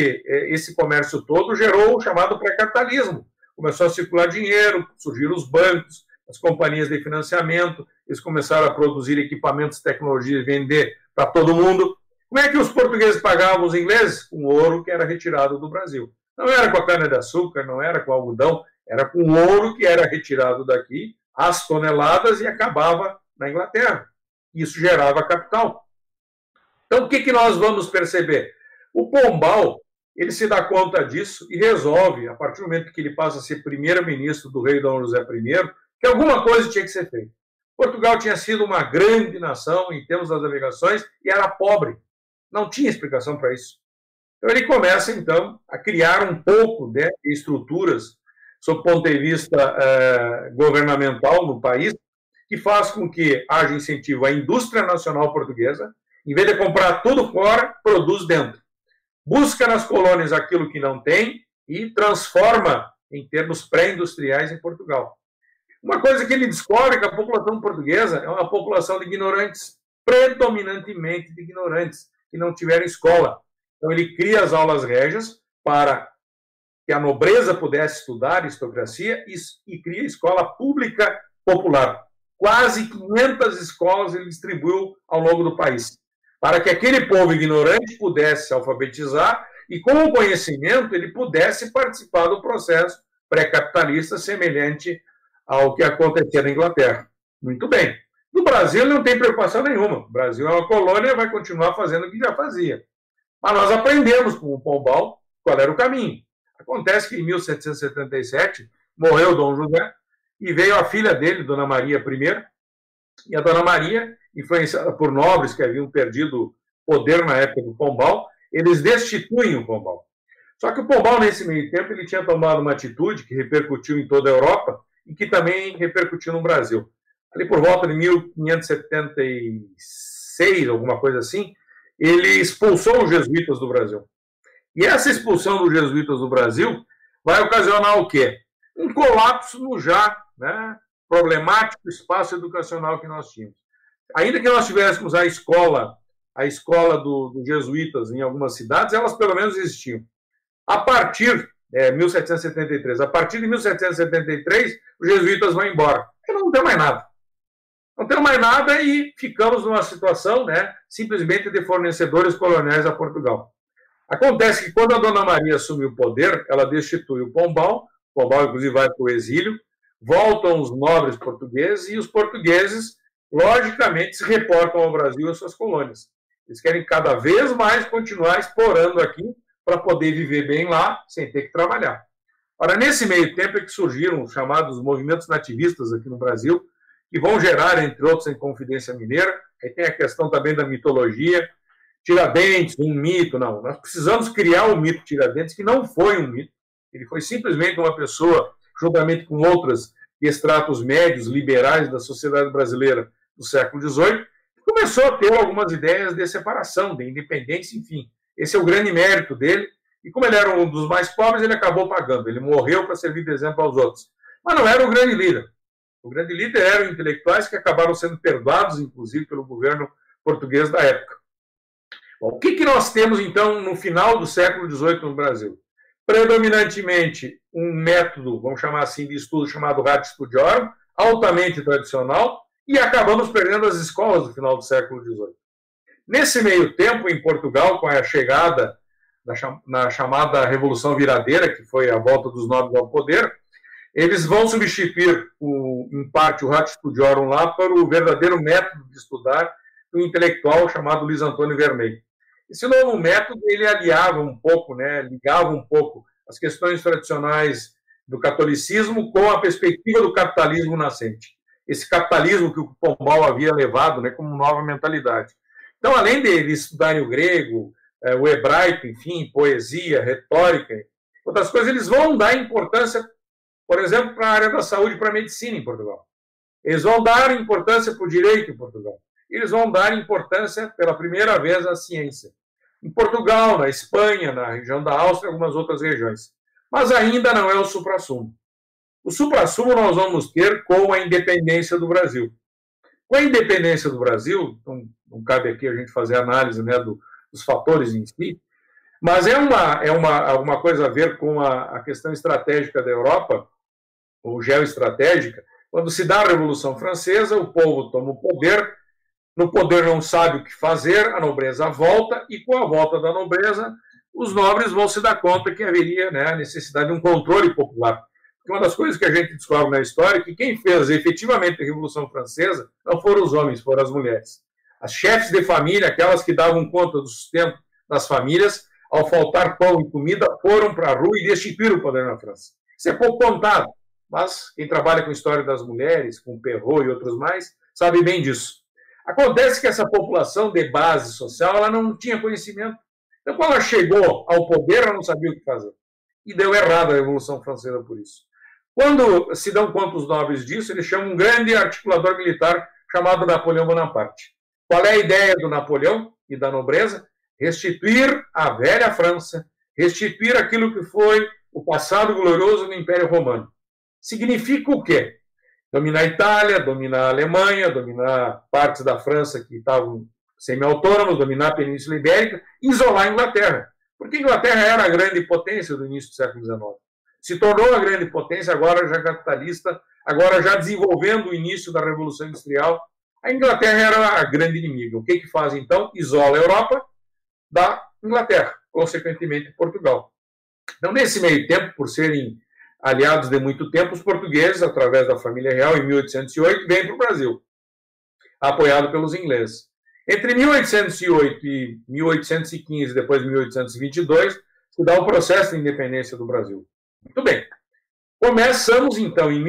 esse comércio todo gerou o chamado pré-capitalismo. Começou a circular dinheiro, surgiram os bancos, as companhias de financiamento, eles começaram a produzir equipamentos, tecnologia e vender para todo mundo. Como é que os portugueses pagavam os ingleses? Com ouro que era retirado do Brasil. Não era com a cana-de-açúcar, não era com algodão, era com ouro que era retirado daqui, as toneladas, e acabava na Inglaterra. Isso gerava capital. Então, o que nós vamos perceber? O Pombal, ele se dá conta disso e resolve, a partir do momento que ele passa a ser primeiro-ministro do rei Dom José I, que alguma coisa tinha que ser feita. Portugal tinha sido uma grande nação em termos das navegações e era pobre. Não tinha explicação para isso. Então, ele começa, então, a criar um pouco de estruturas, sob o ponto de vista governamental no país, que faz com que haja incentivo à indústria nacional portuguesa. Em vez de comprar tudo fora, produz dentro. Busca nas colônias aquilo que não tem e transforma em termos pré-industriais em Portugal. Uma coisa que ele descobre é que a população portuguesa é uma população de ignorantes, predominantemente de ignorantes, que não tiveram escola. Então ele cria as aulas régias para que a nobreza pudesse estudar aristocracia e cria escola pública popular. Quase 500 escolas ele distribuiu ao longo do país, para que aquele povo ignorante pudesse se alfabetizar e, com o conhecimento, ele pudesse participar do processo pré-capitalista semelhante ao que acontecia na Inglaterra. Muito bem. No Brasil não tem preocupação nenhuma. O Brasil é uma colônia e vai continuar fazendo o que já fazia. Mas nós aprendemos com o Pombal qual era o caminho. Acontece que em 1777 morreu Dom José e veio a filha dele, Dona Maria I, e a Dona Maria, influenciada por nobres que haviam perdido poder na época do Pombal, eles destituem o Pombal. Só que o Pombal, nesse meio tempo, ele tinha tomado uma atitude que repercutiu em toda a Europa e que também repercutiu no Brasil. Ali por volta de 1576, alguma coisa assim, ele expulsou os jesuítas do Brasil. E essa expulsão dos jesuítas do Brasil vai ocasionar o quê? Um colapso no já problemático espaço educacional que nós tínhamos. Ainda que nós tivéssemos a escola dos jesuítas em algumas cidades, elas pelo menos existiam. A partir de 1773, a partir de 1773, os jesuítas vão embora. Não tem mais nada. Não tem mais nada e ficamos numa situação, simplesmente de fornecedores coloniais a Portugal. Acontece que quando a Dona Maria assume o poder, ela destitui o Pombal inclusive vai para o exílio, voltam os nobres portugueses e os portugueses, logicamente, se reportam ao Brasil e às suas colônias. Eles querem cada vez mais continuar explorando aqui para poder viver bem lá, sem ter que trabalhar. Ora, nesse meio tempo é que surgiram os chamados movimentos nativistas aqui no Brasil, que vão gerar, entre outros, a Inconfidência Mineira. Aí tem a questão também da mitologia. Tiradentes, um mito, não. Nós precisamos criar o mito Tiradentes, que não foi um mito. Ele foi simplesmente uma pessoa, juntamente com outras estratos médios, liberais da sociedade brasileira do século XVIII, que começou a ter algumas ideias de separação, de independência, enfim. Esse é o grande mérito dele. E como ele era um dos mais pobres, ele acabou pagando. Ele morreu para servir de exemplo aos outros. Mas não era o grande líder. O grande líder eram intelectuais que acabaram sendo perdoados, inclusive, pelo governo português da época. Bom, o que nós temos, então, no final do século XVIII no Brasil? Predominantemente um método, vamos chamar assim, de estudo chamado Ratio Studiorum, altamente tradicional, e acabamos perdendo as escolas no final do século XVIII. Nesse meio tempo, em Portugal, com a chegada na chamada Revolução Viradeira, que foi a volta dos nobres ao poder, eles vão substituir, em parte, o Ratio Studiorum lá para o verdadeiro método de estudar um intelectual chamado Luiz Antônio Vermelho. Esse novo método, ele aliava um pouco, ligava um pouco as questões tradicionais do catolicismo com a perspectiva do capitalismo nascente. Esse capitalismo que o Pombal havia levado como nova mentalidade. Então, além de eles estudarem o grego, o hebraico, enfim, poesia, retórica, outras coisas, eles vão dar importância, por exemplo, para a área da saúde e para a medicina em Portugal. Eles vão dar importância para o direito em Portugal. Eles vão dar importância, pela primeira vez, à ciência. Em Portugal, na Espanha, na região da Áustria e algumas outras regiões. Mas ainda não é o suprassumo. O suprassumo nós vamos ter com a independência do Brasil. Com a independência do Brasil, não cabe aqui a gente fazer análise dos fatores em si, mas é alguma coisa a ver com a questão estratégica da Europa, ou geoestratégica, Quando se dá a Revolução Francesa, o povo toma o poder, no poder não sabe o que fazer, a nobreza volta, e com a volta da nobreza, os nobres vão se dar conta que haveria, né, a necessidade de um controle popular. Porque uma das coisas que a gente descobre na história é que quem fez efetivamente a Revolução Francesa não foram os homens, foram as mulheres. As chefes de família, aquelas que davam conta do sustento das famílias, ao faltar pão e comida, foram para a rua e destituíram o poder na França. Isso é pouco contado, mas quem trabalha com a história das mulheres, com Perrault e outros mais, sabe bem disso. Acontece que essa população de base social, ela não tinha conhecimento. Então, quando ela chegou ao poder, ela não sabia o que fazer. E deu errado a Revolução Francesa por isso. Quando se dão conta os nobres disso, eles chamam um grande articulador militar chamado Napoleão Bonaparte. Qual é a ideia do Napoleão e da nobreza? Restituir a velha França, restituir aquilo que foi o passado glorioso do Império Romano. Significa o quê? Dominar a Itália, dominar a Alemanha, dominar partes da França que estavam semi-autônomas, dominar a Península Ibérica, isolar a Inglaterra. Porque a Inglaterra era a grande potência do início do século XIX. Se tornou a grande potência, agora já capitalista, agora já desenvolvendo o início da Revolução Industrial. A Inglaterra era a grande inimiga. O que faz, então? Isola a Europa da Inglaterra, consequentemente Portugal. Então, nesse meio tempo, por serem aliados de muito tempo, os portugueses, através da família real, em 1808, vêm para o Brasil, apoiado pelos ingleses. Entre 1808 e 1815, depois 1822, se dá o processo de independência do Brasil. Muito bem. Começamos, então, em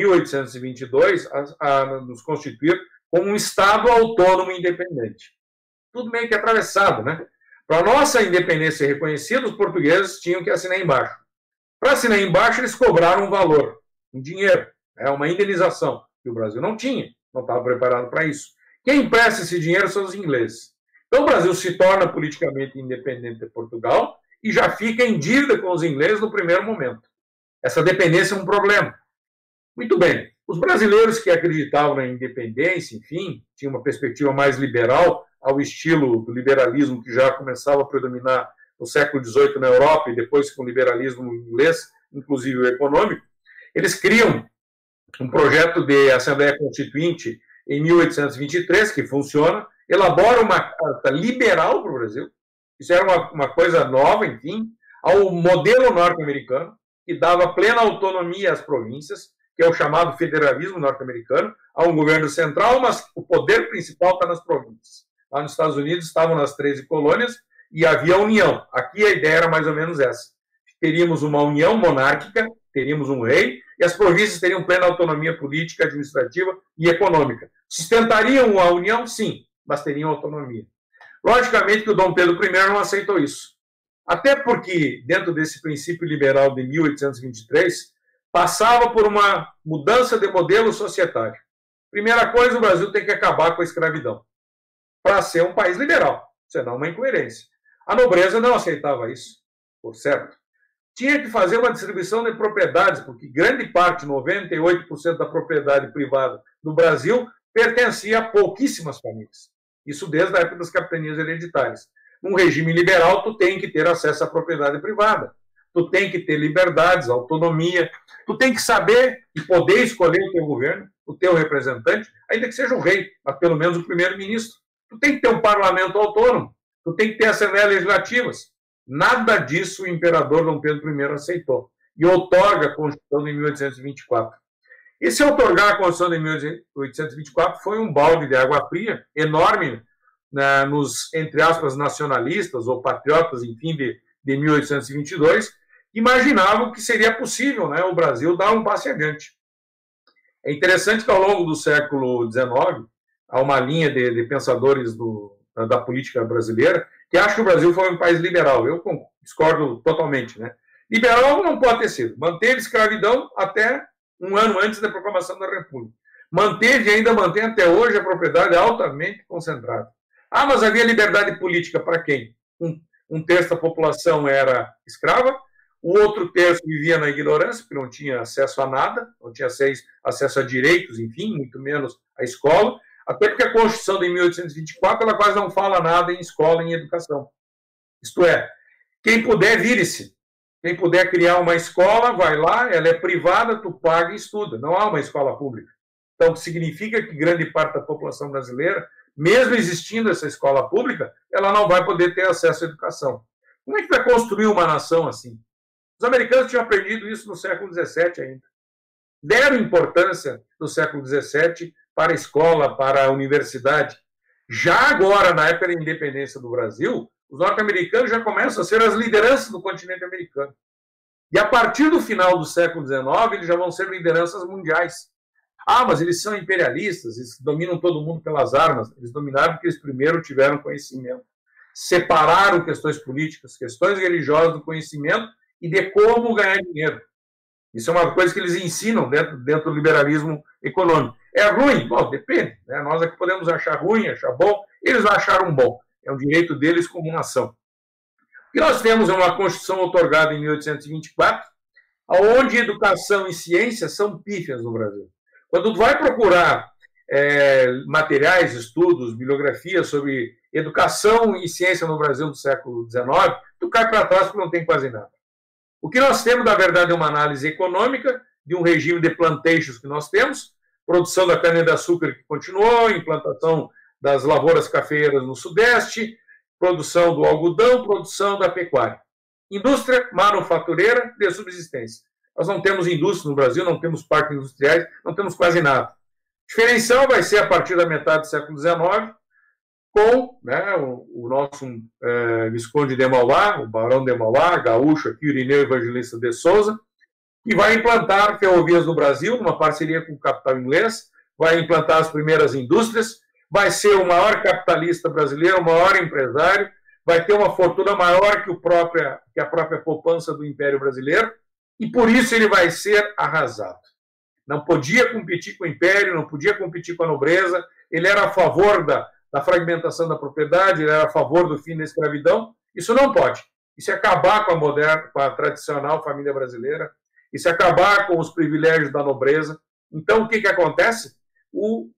1822, a nos constituir como um Estado autônomo e independente. Tudo meio que atravessado, né? Para a nossa independência ser reconhecida, os portugueses tinham que assinar embaixo. Para assinar embaixo, eles cobraram um valor, um dinheiro, uma indenização, que o Brasil não tinha, não estava preparado para isso. Quem empresta esse dinheiro são os ingleses. Então, o Brasil se torna politicamente independente de Portugal e já fica em dívida com os ingleses no primeiro momento. Essa dependência é um problema. Muito bem. Os brasileiros que acreditavam na independência, enfim, tinham uma perspectiva mais liberal, ao estilo do liberalismo que já começava a predominar no século XVIII na Europa e depois com o liberalismo inglês, inclusive o econômico, eles criam um projeto de Assembleia Constituinte em 1823, que funciona, elabora uma carta liberal para o Brasil, isso era uma coisa nova, enfim, ao modelo norte-americano, que dava plena autonomia às províncias, que é o chamado federalismo norte-americano, há um governo central, mas o poder principal está nas províncias. Lá nos Estados Unidos estavam nas 13 colônias e havia a união. Aqui a ideia era mais ou menos essa. Teríamos uma união monárquica, teríamos um rei, e as províncias teriam plena autonomia política, administrativa e econômica. Sustentariam a união? Sim, mas teriam autonomia. Logicamente que o Dom Pedro I não aceitou isso. Até porque, dentro desse princípio liberal de 1823, passava por uma mudança de modelo societário. Primeira coisa, o Brasil tem que acabar com a escravidão, para ser um país liberal, senão uma incoerência. A nobreza não aceitava isso, por certo. Tinha que fazer uma distribuição de propriedades, porque grande parte, 98% da propriedade privada do Brasil, pertencia a pouquíssimas famílias. Isso desde a época das capitanias hereditárias. Num regime liberal, tu tem que ter acesso à propriedade privada. Tu tem que ter liberdades, autonomia. Tu tem que saber e poder escolher o teu governo, o teu representante, ainda que seja o rei, mas pelo menos o primeiro-ministro. Tu tem que ter um parlamento autônomo. Tu tem que ter assembleias legislativas. Nada disso o imperador Dom Pedro I aceitou. E outorga a Constituição de 1824. Esse outorgar a Constituição de 1824 foi um balde de água fria enorme, né, nos, entre aspas, nacionalistas ou patriotas, enfim, de 1822, imaginavam que seria possível, né, o Brasil dar um passo adiante. É interessante que ao longo do século XIX, há uma linha de pensadores da política brasileira que acham que o Brasil foi um país liberal. Eu discordo totalmente, né? Liberal não pode ter sido. Manteve escravidão até um ano antes da proclamação da República. Manteve e ainda mantém até hoje a propriedade altamente concentrada. Ah, mas havia liberdade política para quem? Um terço da população era escrava, o outro terço vivia na ignorância, porque não tinha acesso a nada, não tinha acesso a direitos, enfim, muito menos à escola, até porque a Constituição de 1824 ela quase não fala nada em escola e em educação. Isto é, quem puder, vire-se. Quem puder criar uma escola, vai lá, ela é privada, tu paga e estuda. Não há uma escola pública. Então, significa que grande parte da população brasileira, mesmo existindo essa escola pública, ela não vai poder ter acesso à educação. Como é que vai construir uma nação assim? Os americanos tinham aprendido isso no século XVII ainda. Deram importância no século XVII para a escola, para a universidade. Já agora, na época da independência do Brasil, os norte-americanos já começam a ser as lideranças do continente americano. E a partir do final do século XIX, eles já vão ser lideranças mundiais. Ah, mas eles são imperialistas, eles dominam todo mundo pelas armas. Eles dominaram porque eles primeiro tiveram conhecimento. Separaram questões políticas, questões religiosas do conhecimento e de como ganhar dinheiro. Isso é uma coisa que eles ensinam dentro do liberalismo econômico. É ruim? Bom, depende. Né? Nós aqui podemos achar ruim, achar bom. Eles acharam bom. É um direito deles como nação. O que nós temos é uma Constituição outorgada em 1824, onde educação e ciência são pífias no Brasil. Quando tu vai procurar materiais, estudos, bibliografias sobre educação e ciência no Brasil do século XIX, tu cai para trás porque não tem quase nada. O que nós temos, na verdade, é uma análise econômica de um regime de plantations que nós temos, produção da cana-de-açúcar que continuou, implantação das lavouras cafeeiras no Sudeste, produção do algodão, produção da pecuária. Indústria manufatureira de subsistência. Nós não temos indústria no Brasil, não temos parques industriais, não temos quase nada. O diferencial vai ser a partir da metade do século XIX, com o nosso Visconde de Mauá, o Barão de Mauá, gaúcho aqui, Irineu Evangelista de Souza, que vai implantar ferrovias no Brasil, numa parceria com o capital inglês, vai implantar as primeiras indústrias, vai ser o maior capitalista brasileiro, o maior empresário, vai ter uma fortuna maior que a própria poupança do Império Brasileiro, e por isso ele vai ser arrasado. Não podia competir com o Império, não podia competir com a nobreza, ele era a favor da fragmentação da propriedade, ele era a favor do fim da escravidão. Isso não pode. Isso é acabar com a moderna, com a tradicional família brasileira, isso é acabar com os privilégios da nobreza. Então, o que acontece? O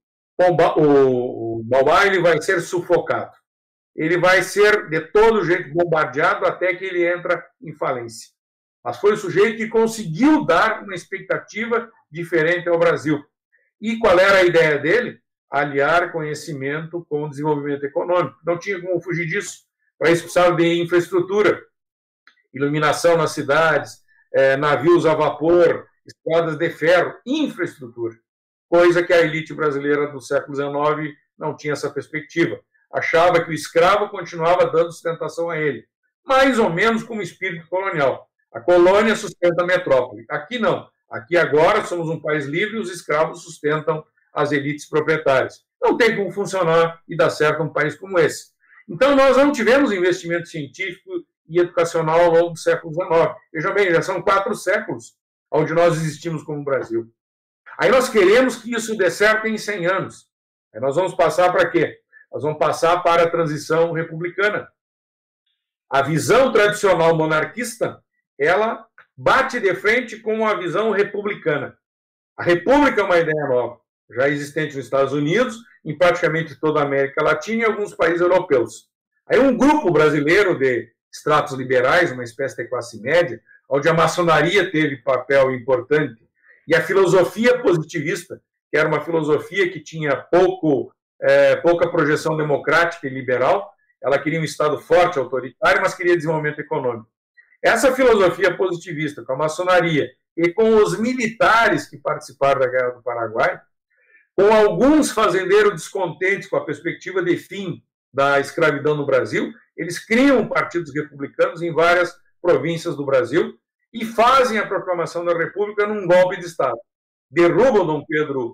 Mauá ele vai ser sufocado. Ele vai ser, de todo jeito, bombardeado até que ele entra em falência. Mas foi o sujeito que conseguiu dar uma expectativa diferente ao Brasil. E qual era a ideia dele? Aliar conhecimento com desenvolvimento econômico. Não tinha como fugir disso. Para isso precisava de infraestrutura, iluminação nas cidades, navios a vapor, estradas de ferro, infraestrutura. Coisa que a elite brasileira do século XIX não tinha essa perspectiva. Achava que o escravo continuava dando sustentação a ele. Mais ou menos como espírito colonial. A colônia sustenta a metrópole. Aqui não. Aqui agora somos um país livre e os escravos sustentam as elites proprietárias. Não tem como funcionar e dar certo um país como esse. Então, nós não tivemos investimento científico e educacional ao longo do século XIX. Veja bem, já são 4 séculos onde nós existimos como Brasil. Aí nós queremos que isso dê certo em 100 anos. Aí nós vamos passar para quê? Nós vamos passar para a transição republicana. A visão tradicional monarquista, ela bate de frente com a visão republicana. A república é uma ideia nova, já existente nos Estados Unidos, em praticamente toda a América Latina e alguns países europeus. Aí um grupo brasileiro de estratos liberais, uma espécie de classe média, onde a maçonaria teve papel importante, e a filosofia positivista, que era uma filosofia que tinha pouca projeção democrática e liberal, ela queria um Estado forte, autoritário, mas queria desenvolvimento econômico. Essa filosofia positivista, com a maçonaria e com os militares que participaram da Guerra do Paraguai, com alguns fazendeiros descontentes com a perspectiva de fim da escravidão no Brasil, eles criam partidos republicanos em várias províncias do Brasil e fazem a proclamação da República num golpe de Estado. Derrubam Dom Pedro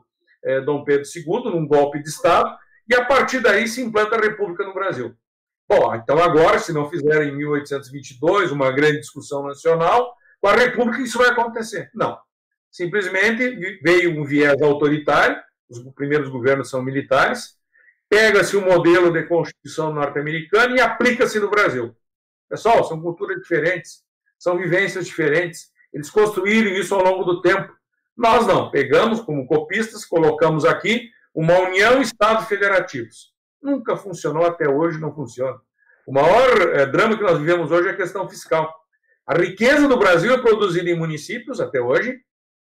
II num golpe de Estado e, a partir daí, se implanta a República no Brasil. Bom, então agora, se não fizerem em 1822 uma grande discussão nacional, com a República isso vai acontecer. Não. Simplesmente veio um viés autoritário, os primeiros governos são militares, pega-se o modelo de Constituição norte-americana e aplica-se no Brasil. Pessoal, são culturas diferentes, são vivências diferentes, eles construíram isso ao longo do tempo. Nós não, pegamos como copistas, colocamos aqui uma união Estados federativos. Nunca funcionou até hoje, não funciona. O maior drama que nós vivemos hoje é a questão fiscal. A riqueza do Brasil é produzida em municípios até hoje,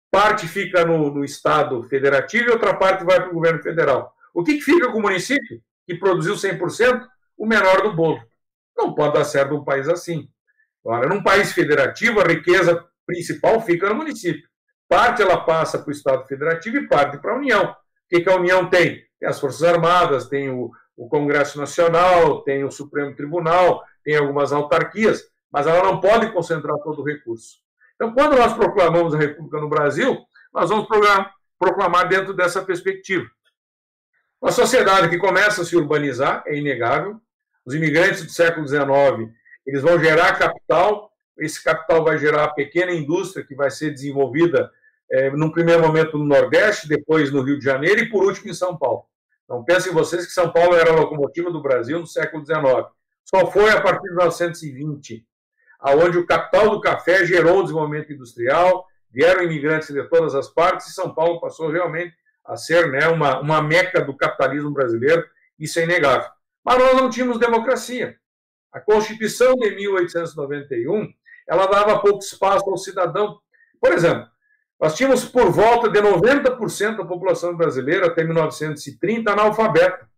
parte fica no Estado federativo e outra parte vai para o governo federal. O que fica com o município, que produziu 100%? O menor do bolo. Não pode dar certo um país assim. Agora, num país federativo, a riqueza principal fica no município. Parte ela passa para o Estado federativo e parte para a União. O que a União tem? Tem as Forças Armadas, tem o Congresso Nacional, tem o Supremo Tribunal, tem algumas autarquias, mas ela não pode concentrar todo o recurso. Então, quando nós proclamamos a República no Brasil, nós vamos proclamar dentro dessa perspectiva. Uma sociedade que começa a se urbanizar, é inegável. Os imigrantes do século XIX, eles vão gerar capital, esse capital vai gerar a pequena indústria que vai ser desenvolvida, num primeiro momento no Nordeste, depois no Rio de Janeiro e, por último, em São Paulo. Então, pensem vocês que São Paulo era a locomotiva do Brasil no século XIX. Só foi a partir de 1920, aonde o capital do café gerou o desenvolvimento industrial, vieram imigrantes de todas as partes, e São Paulo passou realmente a ser, né, uma meca do capitalismo brasileiro, isso é inegável. Mas nós não tínhamos democracia. A Constituição de 1891, ela dava pouco espaço ao cidadão. Por exemplo, nós tínhamos por volta de 90% da população brasileira, até 1930, analfabeta.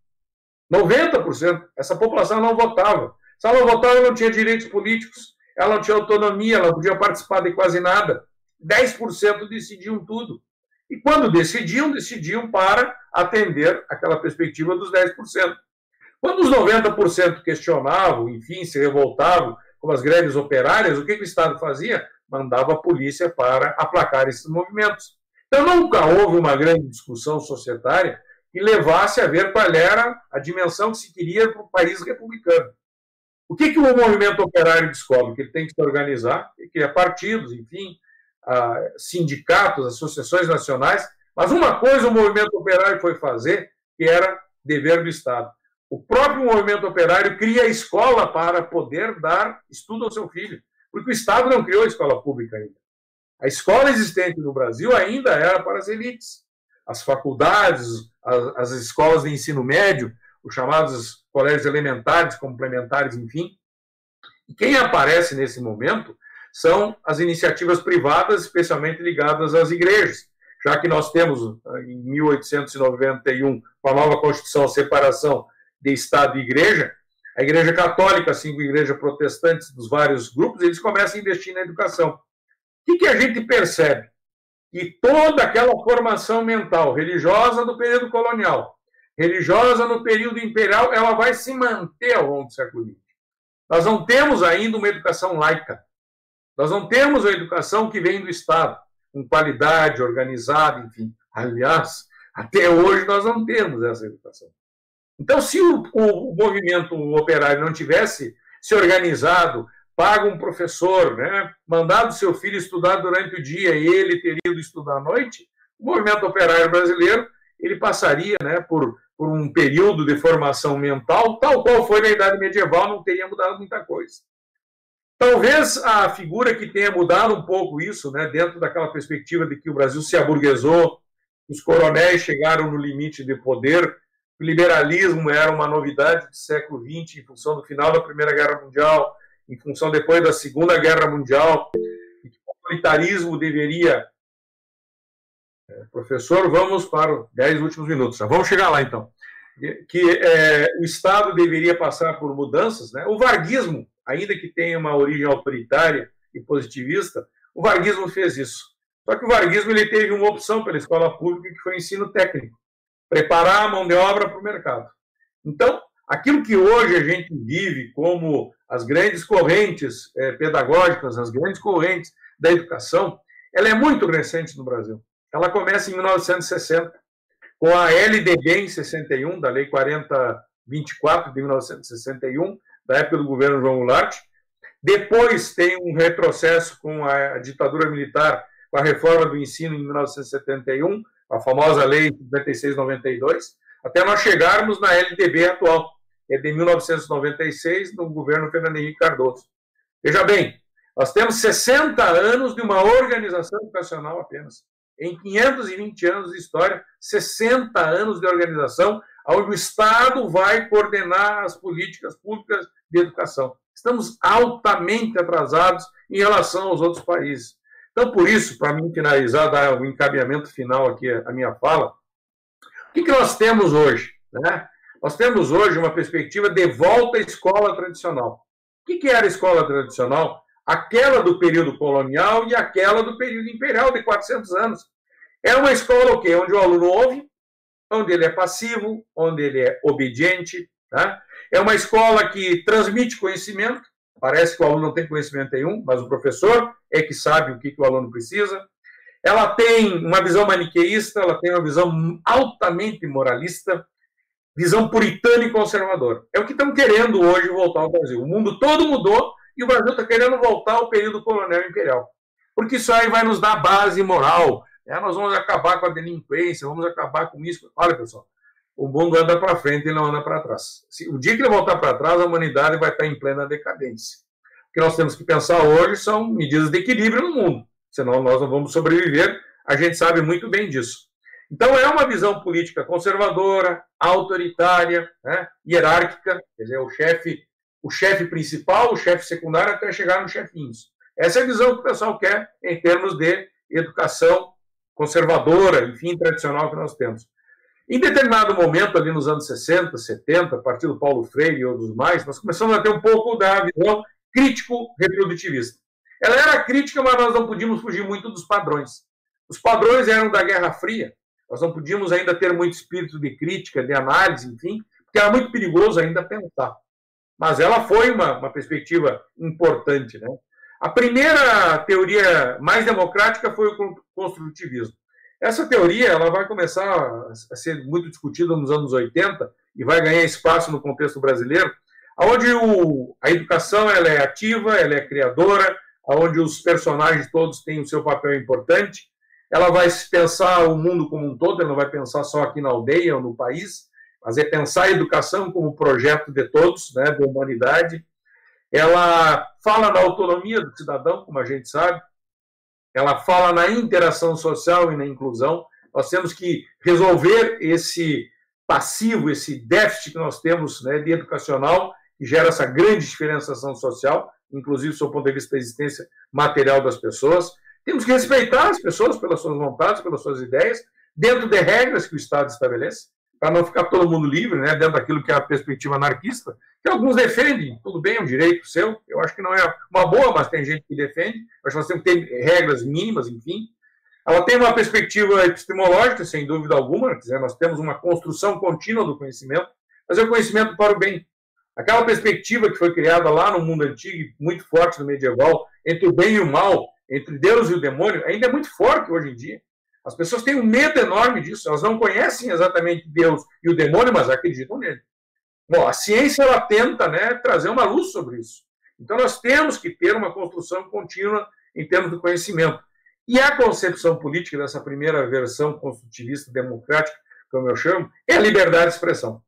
90%. Essa população não votava. Se ela não votava, ela não tinha direitos políticos, ela não tinha autonomia, ela não podia participar de quase nada. 10% decidiam tudo. E quando decidiam para atender aquela perspectiva dos 10%. Quando os 90% questionavam, enfim, se revoltavam com as greves operárias, o que o Estado fazia? Mandava a polícia para aplacar esses movimentos. Então, nunca houve uma grande discussão societária que levasse a ver qual era a dimensão que se queria para o país republicano. O que o movimento operário descobre? Que ele tem que se organizar, que criar partidos, enfim, sindicatos, associações nacionais, mas uma coisa o movimento operário foi fazer, que era dever do Estado. O próprio movimento operário cria a escola para poder dar estudo ao seu filho, porque o Estado não criou a escola pública ainda. A escola existente no Brasil ainda era para as elites. As faculdades, as escolas de ensino médio, os chamados colégios elementares, complementares, enfim. E quem aparece nesse momento são as iniciativas privadas, especialmente ligadas às igrejas, já que nós temos, em 1891, com a nova Constituição, a separação de Estado e Igreja, a Igreja Católica, assim como a Igreja Protestante, dos vários grupos, eles começam a investir na educação. O que a gente percebe? Que toda aquela formação mental religiosa do período colonial, religiosa no período imperial, ela vai se manter ao longo do século XX. Nós não temos ainda uma educação laica. Nós não temos uma educação que vem do Estado, com qualidade, organizada, enfim. Aliás, até hoje nós não temos essa educação. Então, se o movimento operário não tivesse se organizado, pago um professor, né, mandado seu filho estudar durante o dia e ele teria ido estudar à noite, o movimento operário brasileiro ele passaria, né, por um período de formação mental, tal qual foi na Idade Medieval, não teria mudado muita coisa. Talvez a figura que tenha mudado um pouco isso, né, dentro daquela perspectiva de que o Brasil se aburguesou, os coronéis chegaram no limite de poder, o liberalismo era uma novidade do século XX, em função do final da Primeira Guerra Mundial, em função depois da Segunda Guerra Mundial, e que o autoritarismo deveria... Professor, vamos para os 10 últimos minutos. Já vamos chegar lá, então. Que o Estado deveria passar por mudanças, né? O varguismo, ainda que tenha uma origem autoritária e positivista, o varguismo fez isso. Só que o varguismo ele teve uma opção pela escola pública, que foi o ensino técnico. Preparar a mão de obra para o mercado. Então, aquilo que hoje a gente vive como as grandes correntes pedagógicas, as grandes correntes da educação, ela é muito recente no Brasil. Ela começa em 1960, com a LDB em 61, da Lei 4024 de 1961, da época do governo João Goulart. Depois tem um retrocesso com a ditadura militar, com a reforma do ensino em 1971, a famosa Lei 5692, até nós chegarmos na LDB atual, que é de 1996, no governo Fernando Henrique Cardoso. Veja bem, nós temos 60 anos de uma organização educacional apenas. Em 520 anos de história, 60 anos de organização, onde o Estado vai coordenar as políticas públicas de educação. Estamos altamente atrasados em relação aos outros países. Então, Então, por isso, para mim finalizar, dar um encaminhamento final aqui à minha fala, o que nós temos hoje? Né? Nós temos hoje uma perspectiva de volta à escola tradicional. O que era a escola tradicional? Aquela do período colonial e aquela do período imperial, de 400 anos. É uma escola o quê? Onde o aluno ouve, onde ele é passivo, onde ele é obediente. Tá? É uma escola que transmite conhecimento. Parece que o aluno não tem conhecimento nenhum, mas o professor é que sabe o que o aluno precisa. Ela tem uma visão maniqueísta, ela tem uma visão altamente moralista, visão puritana e conservadora. É o que estamos querendo hoje voltar ao Brasil. O mundo todo mudou e o Brasil está querendo voltar ao período colonial e imperial. Porque isso aí vai nos dar base moral. Né? Nós vamos acabar com a delinquência, vamos acabar com isso. Olha, pessoal, o mundo anda para frente e não anda para trás. O dia que ele voltar para trás, a humanidade vai estar em plena decadência. O que nós temos que pensar hoje são medidas de equilíbrio no mundo. Senão nós não vamos sobreviver. A gente sabe muito bem disso. Então, é uma visão política conservadora, autoritária, né, hierárquica, quer dizer, o chefe principal, o chefe secundário, até chegar nos chefinhos. Essa é a visão que o pessoal quer em termos de educação conservadora, enfim, tradicional que nós temos. Em determinado momento, ali nos anos 60, 70, a partir do Paulo Freire e outros mais, nós começamos a ter um pouco da visão crítico-reprodutivista. Ela era crítica, mas nós não podíamos fugir muito dos padrões. Os padrões eram da Guerra Fria. Nós não podíamos ainda ter muito espírito de crítica, de análise, enfim, porque era muito perigoso ainda pensar. Mas ela foi uma perspectiva importante. Né? A primeira teoria mais democrática foi o construtivismo. Essa teoria ela vai começar a ser muito discutida nos anos 80 e vai ganhar espaço no contexto brasileiro, onde a educação ela é ativa, ela é criadora, onde os personagens todos têm o seu papel importante. Ela vai pensar o mundo como um todo, ela não vai pensar só aqui na aldeia ou no país, mas é pensar a educação como projeto de todos, né, da humanidade. Ela fala na autonomia do cidadão, como a gente sabe. Ela fala na interação social e na inclusão. Nós temos que resolver esse passivo, esse déficit que nós temos, né, de educacional, que gera essa grande diferenciação social, inclusive do ponto de vista da existência material das pessoas. Temos que respeitar as pessoas pelas suas vontades, pelas suas ideias, dentro de regras que o Estado estabelece, para não ficar todo mundo livre, né, dentro daquilo que é a perspectiva anarquista, que alguns defendem. Tudo bem, é um direito seu. Eu acho que não é uma boa, mas tem gente que defende. Acho que nós temos que ter regras mínimas, enfim. Ela tem uma perspectiva epistemológica, sem dúvida alguma. Quer dizer, nós temos uma construção contínua do conhecimento, mas é o conhecimento para o bem. Aquela perspectiva que foi criada lá no mundo antigo, muito forte no medieval, entre o bem e o mal, entre Deus e o demônio, ainda é muito forte hoje em dia. As pessoas têm um medo enorme disso. Elas não conhecem exatamente Deus e o demônio, mas acreditam nele. Bom, a ciência ela tenta, né, trazer uma luz sobre isso. Então nós temos que ter uma construção contínua em termos do conhecimento. E a concepção política dessa primeira versão construtivista democrática, como eu chamo, é a liberdade de expressão.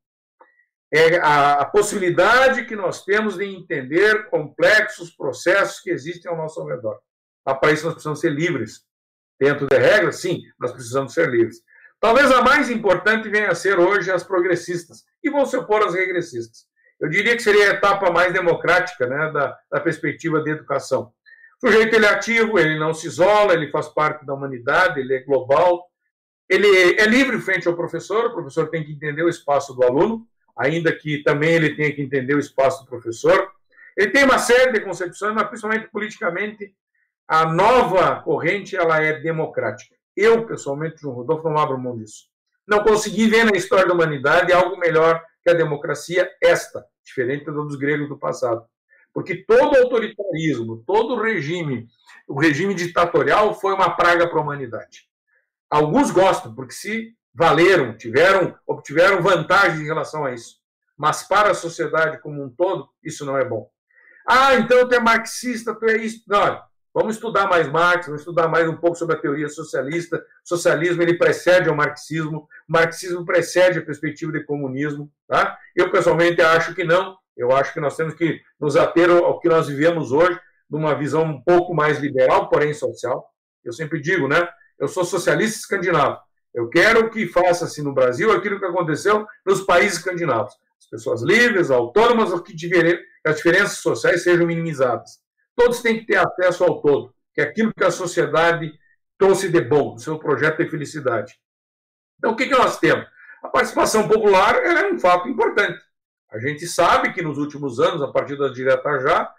É a possibilidade que nós temos de entender complexos processos que existem ao nosso redor. Para isso nós precisamos ser livres. Dentro de regras, sim, nós precisamos ser livres. Talvez a mais importante venha a ser hoje as progressistas, e vão se opor às regressistas. Eu diria que seria a etapa mais democrática, né, da perspectiva de educação. O sujeito ele é ativo, ele não se isola, ele faz parte da humanidade, ele é global, ele é livre frente ao professor, o professor tem que entender o espaço do aluno, ainda que também ele tenha que entender o espaço do professor. Ele tem uma série de concepções, mas principalmente politicamente, a nova corrente ela é democrática. Eu, pessoalmente, João Rodolfo, não abro mão disso. Não consegui ver na história da humanidade algo melhor que a democracia diferente dos gregos do passado. Porque todo autoritarismo, todo regime, o regime ditatorial foi uma praga para a humanidade. Alguns gostam, porque se valeram, obtiveram vantagens em relação a isso. Mas para a sociedade como um todo, isso não é bom. Ah, então tu é marxista, tu é isso. Não, vamos estudar mais Marx, vamos estudar mais um pouco sobre a teoria socialista. O socialismo ele precede ao marxismo, o marxismo precede a perspectiva de comunismo. Tá? Eu, pessoalmente, acho que não. Eu acho que nós temos que nos ater ao que nós vivemos hoje, numa visão um pouco mais liberal, porém social. Eu sempre digo, né? Eu sou socialista escandinavo. Eu quero que faça-se no Brasil aquilo que aconteceu nos países escandinavos. As pessoas livres, autônomas, que as diferenças sociais sejam minimizadas. Todos têm que ter acesso ao todo. que é aquilo que a sociedade trouxe de bom, do seu projeto de felicidade. Então, o que nós temos? A participação popular ela é um fato importante. A gente sabe que nos últimos anos, a partir da direta já,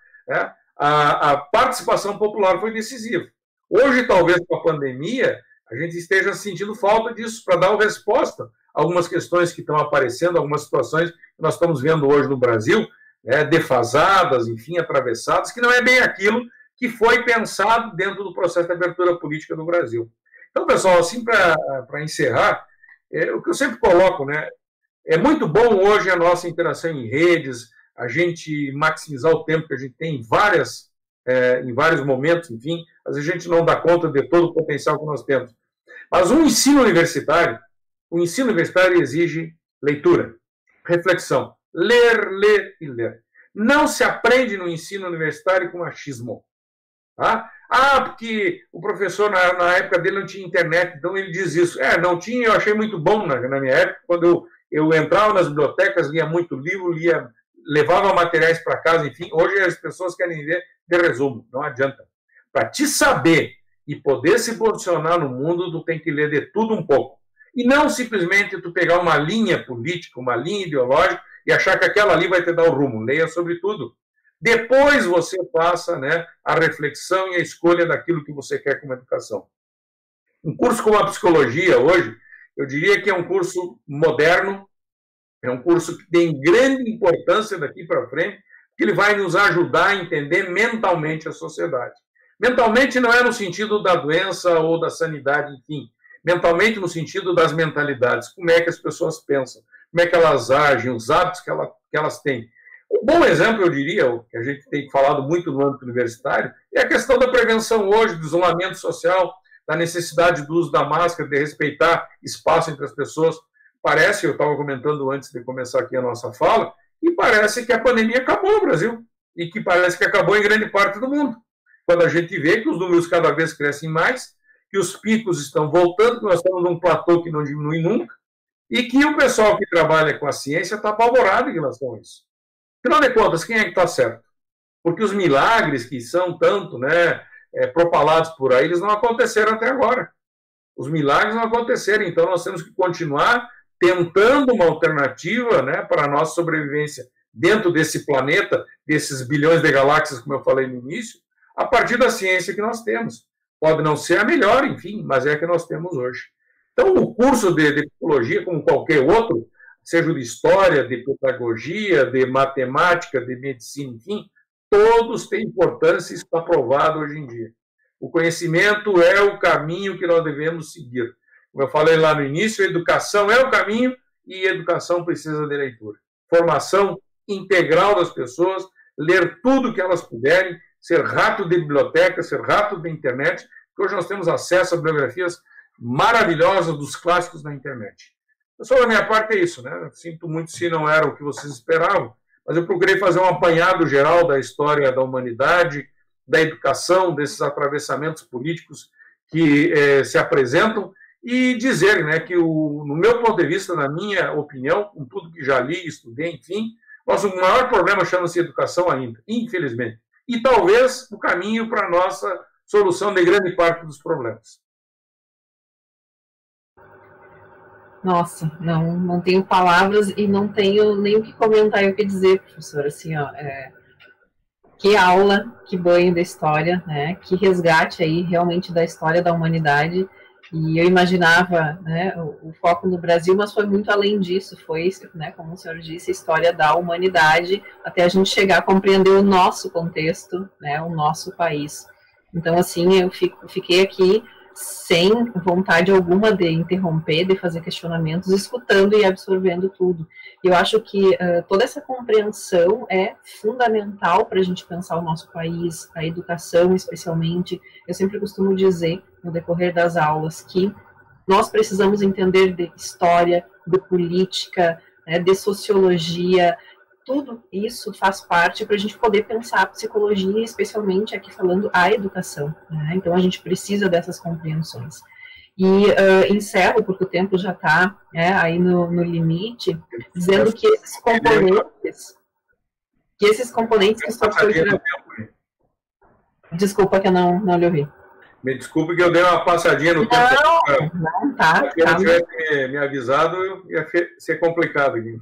a participação popular foi decisiva. Hoje, talvez com a pandemia, a gente esteja sentindo falta disso para dar uma resposta a algumas questões que estão aparecendo, algumas situações que nós estamos vendo hoje no Brasil, defasadas, enfim, atravessadas, que não é bem aquilo que foi pensado dentro do processo de abertura política do Brasil. Então, pessoal, assim, para encerrar, o que eu sempre coloco, né, é muito bom hoje a nossa interação em redes, a gente maximizar o tempo que a gente tem em vários momentos, enfim, às vezes a gente não dá conta de todo o potencial que nós temos. Mas o ensino universitário exige leitura, reflexão, ler e ler. Não se aprende no ensino universitário com achismo. Tá? Porque o professor, na época dele, não tinha internet, então ele diz isso. Não tinha, eu achei muito bom na minha época, quando eu entrava nas bibliotecas, lia muito livro, levava materiais para casa, enfim. Hoje as pessoas querem ver de resumo, não adianta. Para te saber e poder se posicionar no mundo, tu tem que ler de tudo um pouco. E não simplesmente tu pegar uma linha política, uma linha ideológica e achar que aquela ali vai te dar o rumo. Leia sobre tudo. Depois você passa, a reflexão e a escolha daquilo que você quer como educação. Um curso como a psicologia hoje, eu diria que é um curso moderno, é um curso que tem grande importância daqui para frente, porque ele vai nos ajudar a entender mentalmente a sociedade. Mentalmente não é no sentido da doença ou da sanidade, enfim. Mentalmente no sentido das mentalidades. Como é que as pessoas pensam, como é que elas agem, os hábitos que elas têm. Um bom exemplo, eu diria, o que a gente tem falado muito no âmbito universitário, é a questão da prevenção hoje, do isolamento social, da necessidade do uso da máscara, de respeitar espaço entre as pessoas. Parece, eu estava comentando antes de começar aqui a nossa fala, e parece que a pandemia acabou no Brasil, e que parece que acabou em grande parte do mundo. Quando a gente vê que os números cada vez crescem mais, que os picos estão voltando, que nós estamos num platô que não diminui nunca, e que o pessoal que trabalha com a ciência está apavorado em relação a isso. Afinal de contas, quem é que está certo? Porque os milagres que são tanto propalados por aí, eles não aconteceram até agora. Os milagres não aconteceram, então nós temos que continuar tentando uma alternativa para a nossa sobrevivência dentro desse planeta, desses bilhões de galáxias, como eu falei no início, a partir da ciência que nós temos. Pode não ser a melhor, enfim, mas é a que nós temos hoje. Então, o curso de psicologia, como qualquer outro, seja de história, de pedagogia, de matemática, de medicina, enfim, todos têm importância e está provado hoje em dia. O conhecimento é o caminho que nós devemos seguir. Como eu falei lá no início, a educação é o caminho e a educação precisa de leitura. Formação integral das pessoas, ler tudo que elas puderem, ser rato de biblioteca, ser rato da internet, porque hoje nós temos acesso a biografias maravilhosas dos clássicos na internet. Só da minha parte é isso, Sinto muito se não era o que vocês esperavam, mas eu procurei fazer um apanhado geral da história da humanidade, da educação, desses atravessamentos políticos que se apresentam e dizer que, no meu ponto de vista, na minha opinião, com tudo que já li, estudei, enfim, nosso maior problema chama-se educação ainda, infelizmente. E talvez o caminho para a nossa solução de grande parte dos problemas. Nossa, não tenho palavras e não tenho nem o que comentar e o que dizer, professor. Assim, que aula, que banho da história, que resgate aí realmente da história da humanidade. E eu imaginava o foco no Brasil, mas foi muito além disso, foi, como o senhor disse, a história da humanidade, até a gente chegar a compreender o nosso contexto, o nosso país. Então, assim, eu fiquei aqui sem vontade alguma de interromper, de fazer questionamentos, escutando e absorvendo tudo. Eu acho que toda essa compreensão é fundamental para a gente pensar o nosso país, a educação especialmente. Eu sempre costumo dizer, no decorrer das aulas, que nós precisamos entender de história, de política, de sociologia. Tudo isso faz parte para a gente poder pensar a psicologia, especialmente aqui falando a educação. Então, a gente precisa dessas compreensões. E encerro, porque o tempo já está aí no limite, dizendo que esses componentes que o professor... Desculpa que eu não lhe ouvi. Me desculpe que eu dei uma passadinha no tempo. Não, tá. Se eu não tivesse me avisado, ia ser complicado aqui.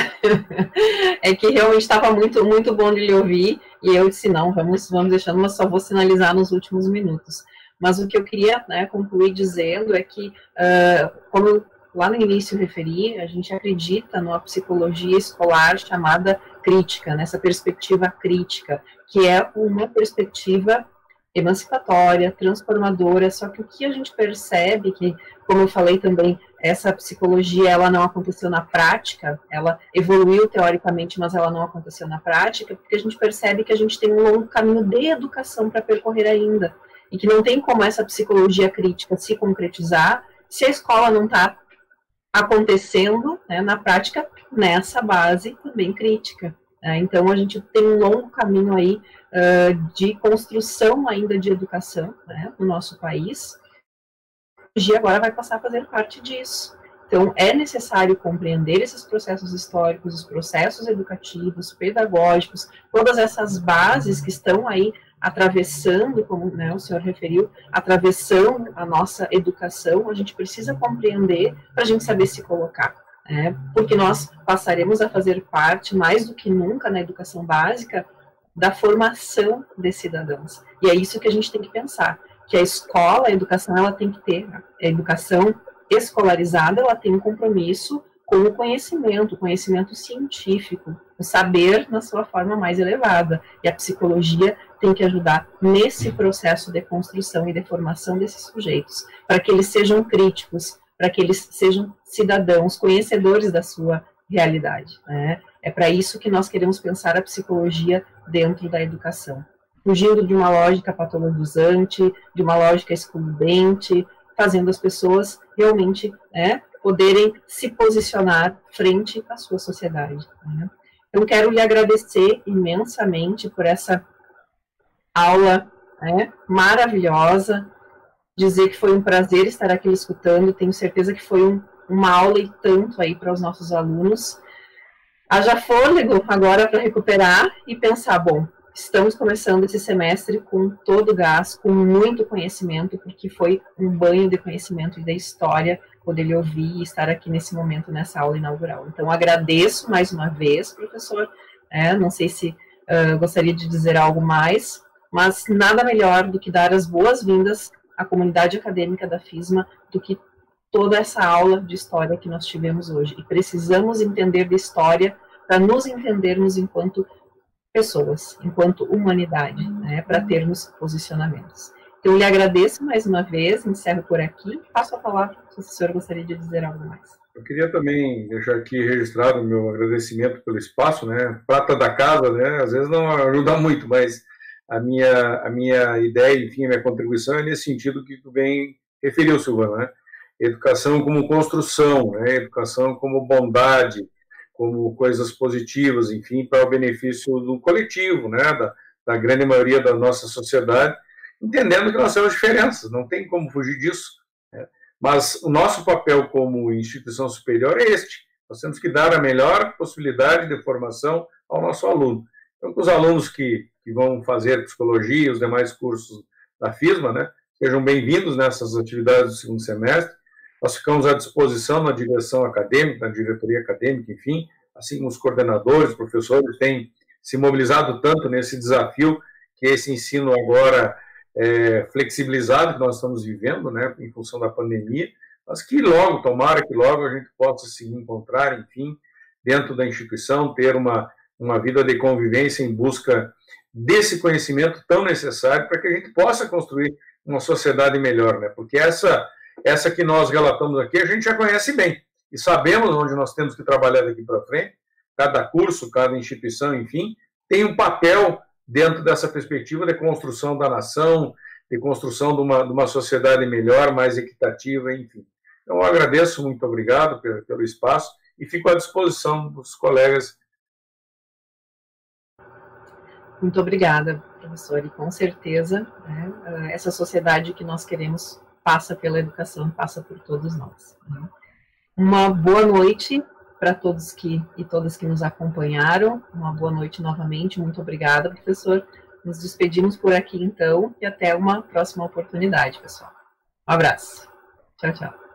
É que realmente estava muito, muito bom de lhe ouvir, e eu disse, não, vamos deixando, mas só vou sinalizar nos últimos minutos. Mas o que eu queria, né, concluir dizendo é que, como eu lá no início referi, a gente acredita numa psicologia escolar chamada crítica, nessa perspectiva crítica, que é uma perspectiva emancipatória, transformadora, só que o que a gente percebe que, como eu falei também, essa psicologia, ela não aconteceu na prática, ela evoluiu teoricamente, mas ela não aconteceu na prática, porque a gente percebe que a gente tem um longo caminho de educação para percorrer ainda, e que não tem como essa psicologia crítica se concretizar se a escola não está acontecendo, né, na prática, nessa base também crítica. Então, a gente tem um longo caminho aí de construção ainda de educação, né, no nosso país, e agora vai passar a fazer parte disso. Então, é necessário compreender esses processos históricos, os processos educativos, pedagógicos, todas essas bases que estão aí atravessando, como, né, o senhor referiu, atravessando a nossa educação, a gente precisa compreender para a gente saber se colocar. Porque nós passaremos a fazer parte, mais do que nunca, na educação básica, da formação de cidadãos. E é isso que a gente tem que pensar, que a escola, a educação, ela tem que ter, a educação escolarizada, ela tem um compromisso com o conhecimento científico, o saber na sua forma mais elevada. E a psicologia tem que ajudar nesse processo de construção e de formação desses sujeitos, para que eles sejam críticos, para que eles sejam cidadãos, conhecedores da sua realidade. Né? É para isso que nós queremos pensar a psicologia dentro da educação, fugindo de uma lógica patologizante, de uma lógica excludente, fazendo as pessoas realmente, né, poderem se posicionar frente à sua sociedade. Né? Eu quero lhe agradecer imensamente por essa aula, né, maravilhosa, dizer que foi um prazer estar aqui escutando, tenho certeza que foi uma aula e tanto aí para os nossos alunos. Haja fôlego agora para recuperar e pensar, bom, estamos começando esse semestre com todo o gás, com muito conhecimento, porque foi um banho de conhecimento e da história poder lhe ouvir e estar aqui nesse momento, nessa aula inaugural. Então, agradeço mais uma vez, professor, não sei se gostaria de dizer algo mais, mas nada melhor do que dar as boas-vindas à comunidade acadêmica da FISMA do que toda essa aula de história que nós tivemos hoje. E precisamos entender de história para nos entendermos enquanto pessoas, enquanto humanidade, né, para termos posicionamentos. Eu lhe agradeço mais uma vez, encerro por aqui, passo a palavra se o senhor gostaria de dizer algo mais. Eu queria também deixar aqui registrado o meu agradecimento pelo espaço, né, prata da casa, né, às vezes não ajuda muito, mas a minha ideia, enfim, a minha contribuição é nesse sentido que tu bem referiu, Silvana, né, educação como construção, né, educação como bondade, como coisas positivas, enfim, para o benefício do coletivo, né, da grande maioria da nossa sociedade, entendendo que nós temos diferenças, não tem como fugir disso, né? Mas o nosso papel como instituição superior é este, nós temos que dar a melhor possibilidade de formação ao nosso aluno. Então, que os alunos que vão fazer psicologia e os demais cursos da FISMA, né, sejam bem-vindos nessas atividades do segundo semestre. Nós ficamos à disposição na direção acadêmica, na diretoria acadêmica, enfim, assim como os coordenadores, professores têm se mobilizado tanto nesse desafio que é esse ensino agora flexibilizado que nós estamos vivendo, né, em função da pandemia, mas que logo, tomara que logo a gente possa se encontrar, enfim, dentro da instituição, ter uma vida de convivência em busca desse conhecimento tão necessário para que a gente possa construir uma sociedade melhor, né, porque essa que nós relatamos aqui, a gente já conhece bem, e sabemos onde nós temos que trabalhar daqui para frente, cada curso, cada instituição, enfim, tem um papel dentro dessa perspectiva de construção da nação, de construção de uma sociedade melhor, mais equitativa, enfim. Então, eu agradeço, muito obrigado pelo espaço, e fico à disposição dos colegas. Muito obrigada, professor, e com certeza, né, essa sociedade que nós queremos passa pela educação, passa por todos nós. Uma boa noite para todos e todas que nos acompanharam, uma boa noite novamente, muito obrigada, professor, Nos despedimos por aqui, então, e até uma próxima oportunidade, pessoal. Um abraço. Tchau, tchau.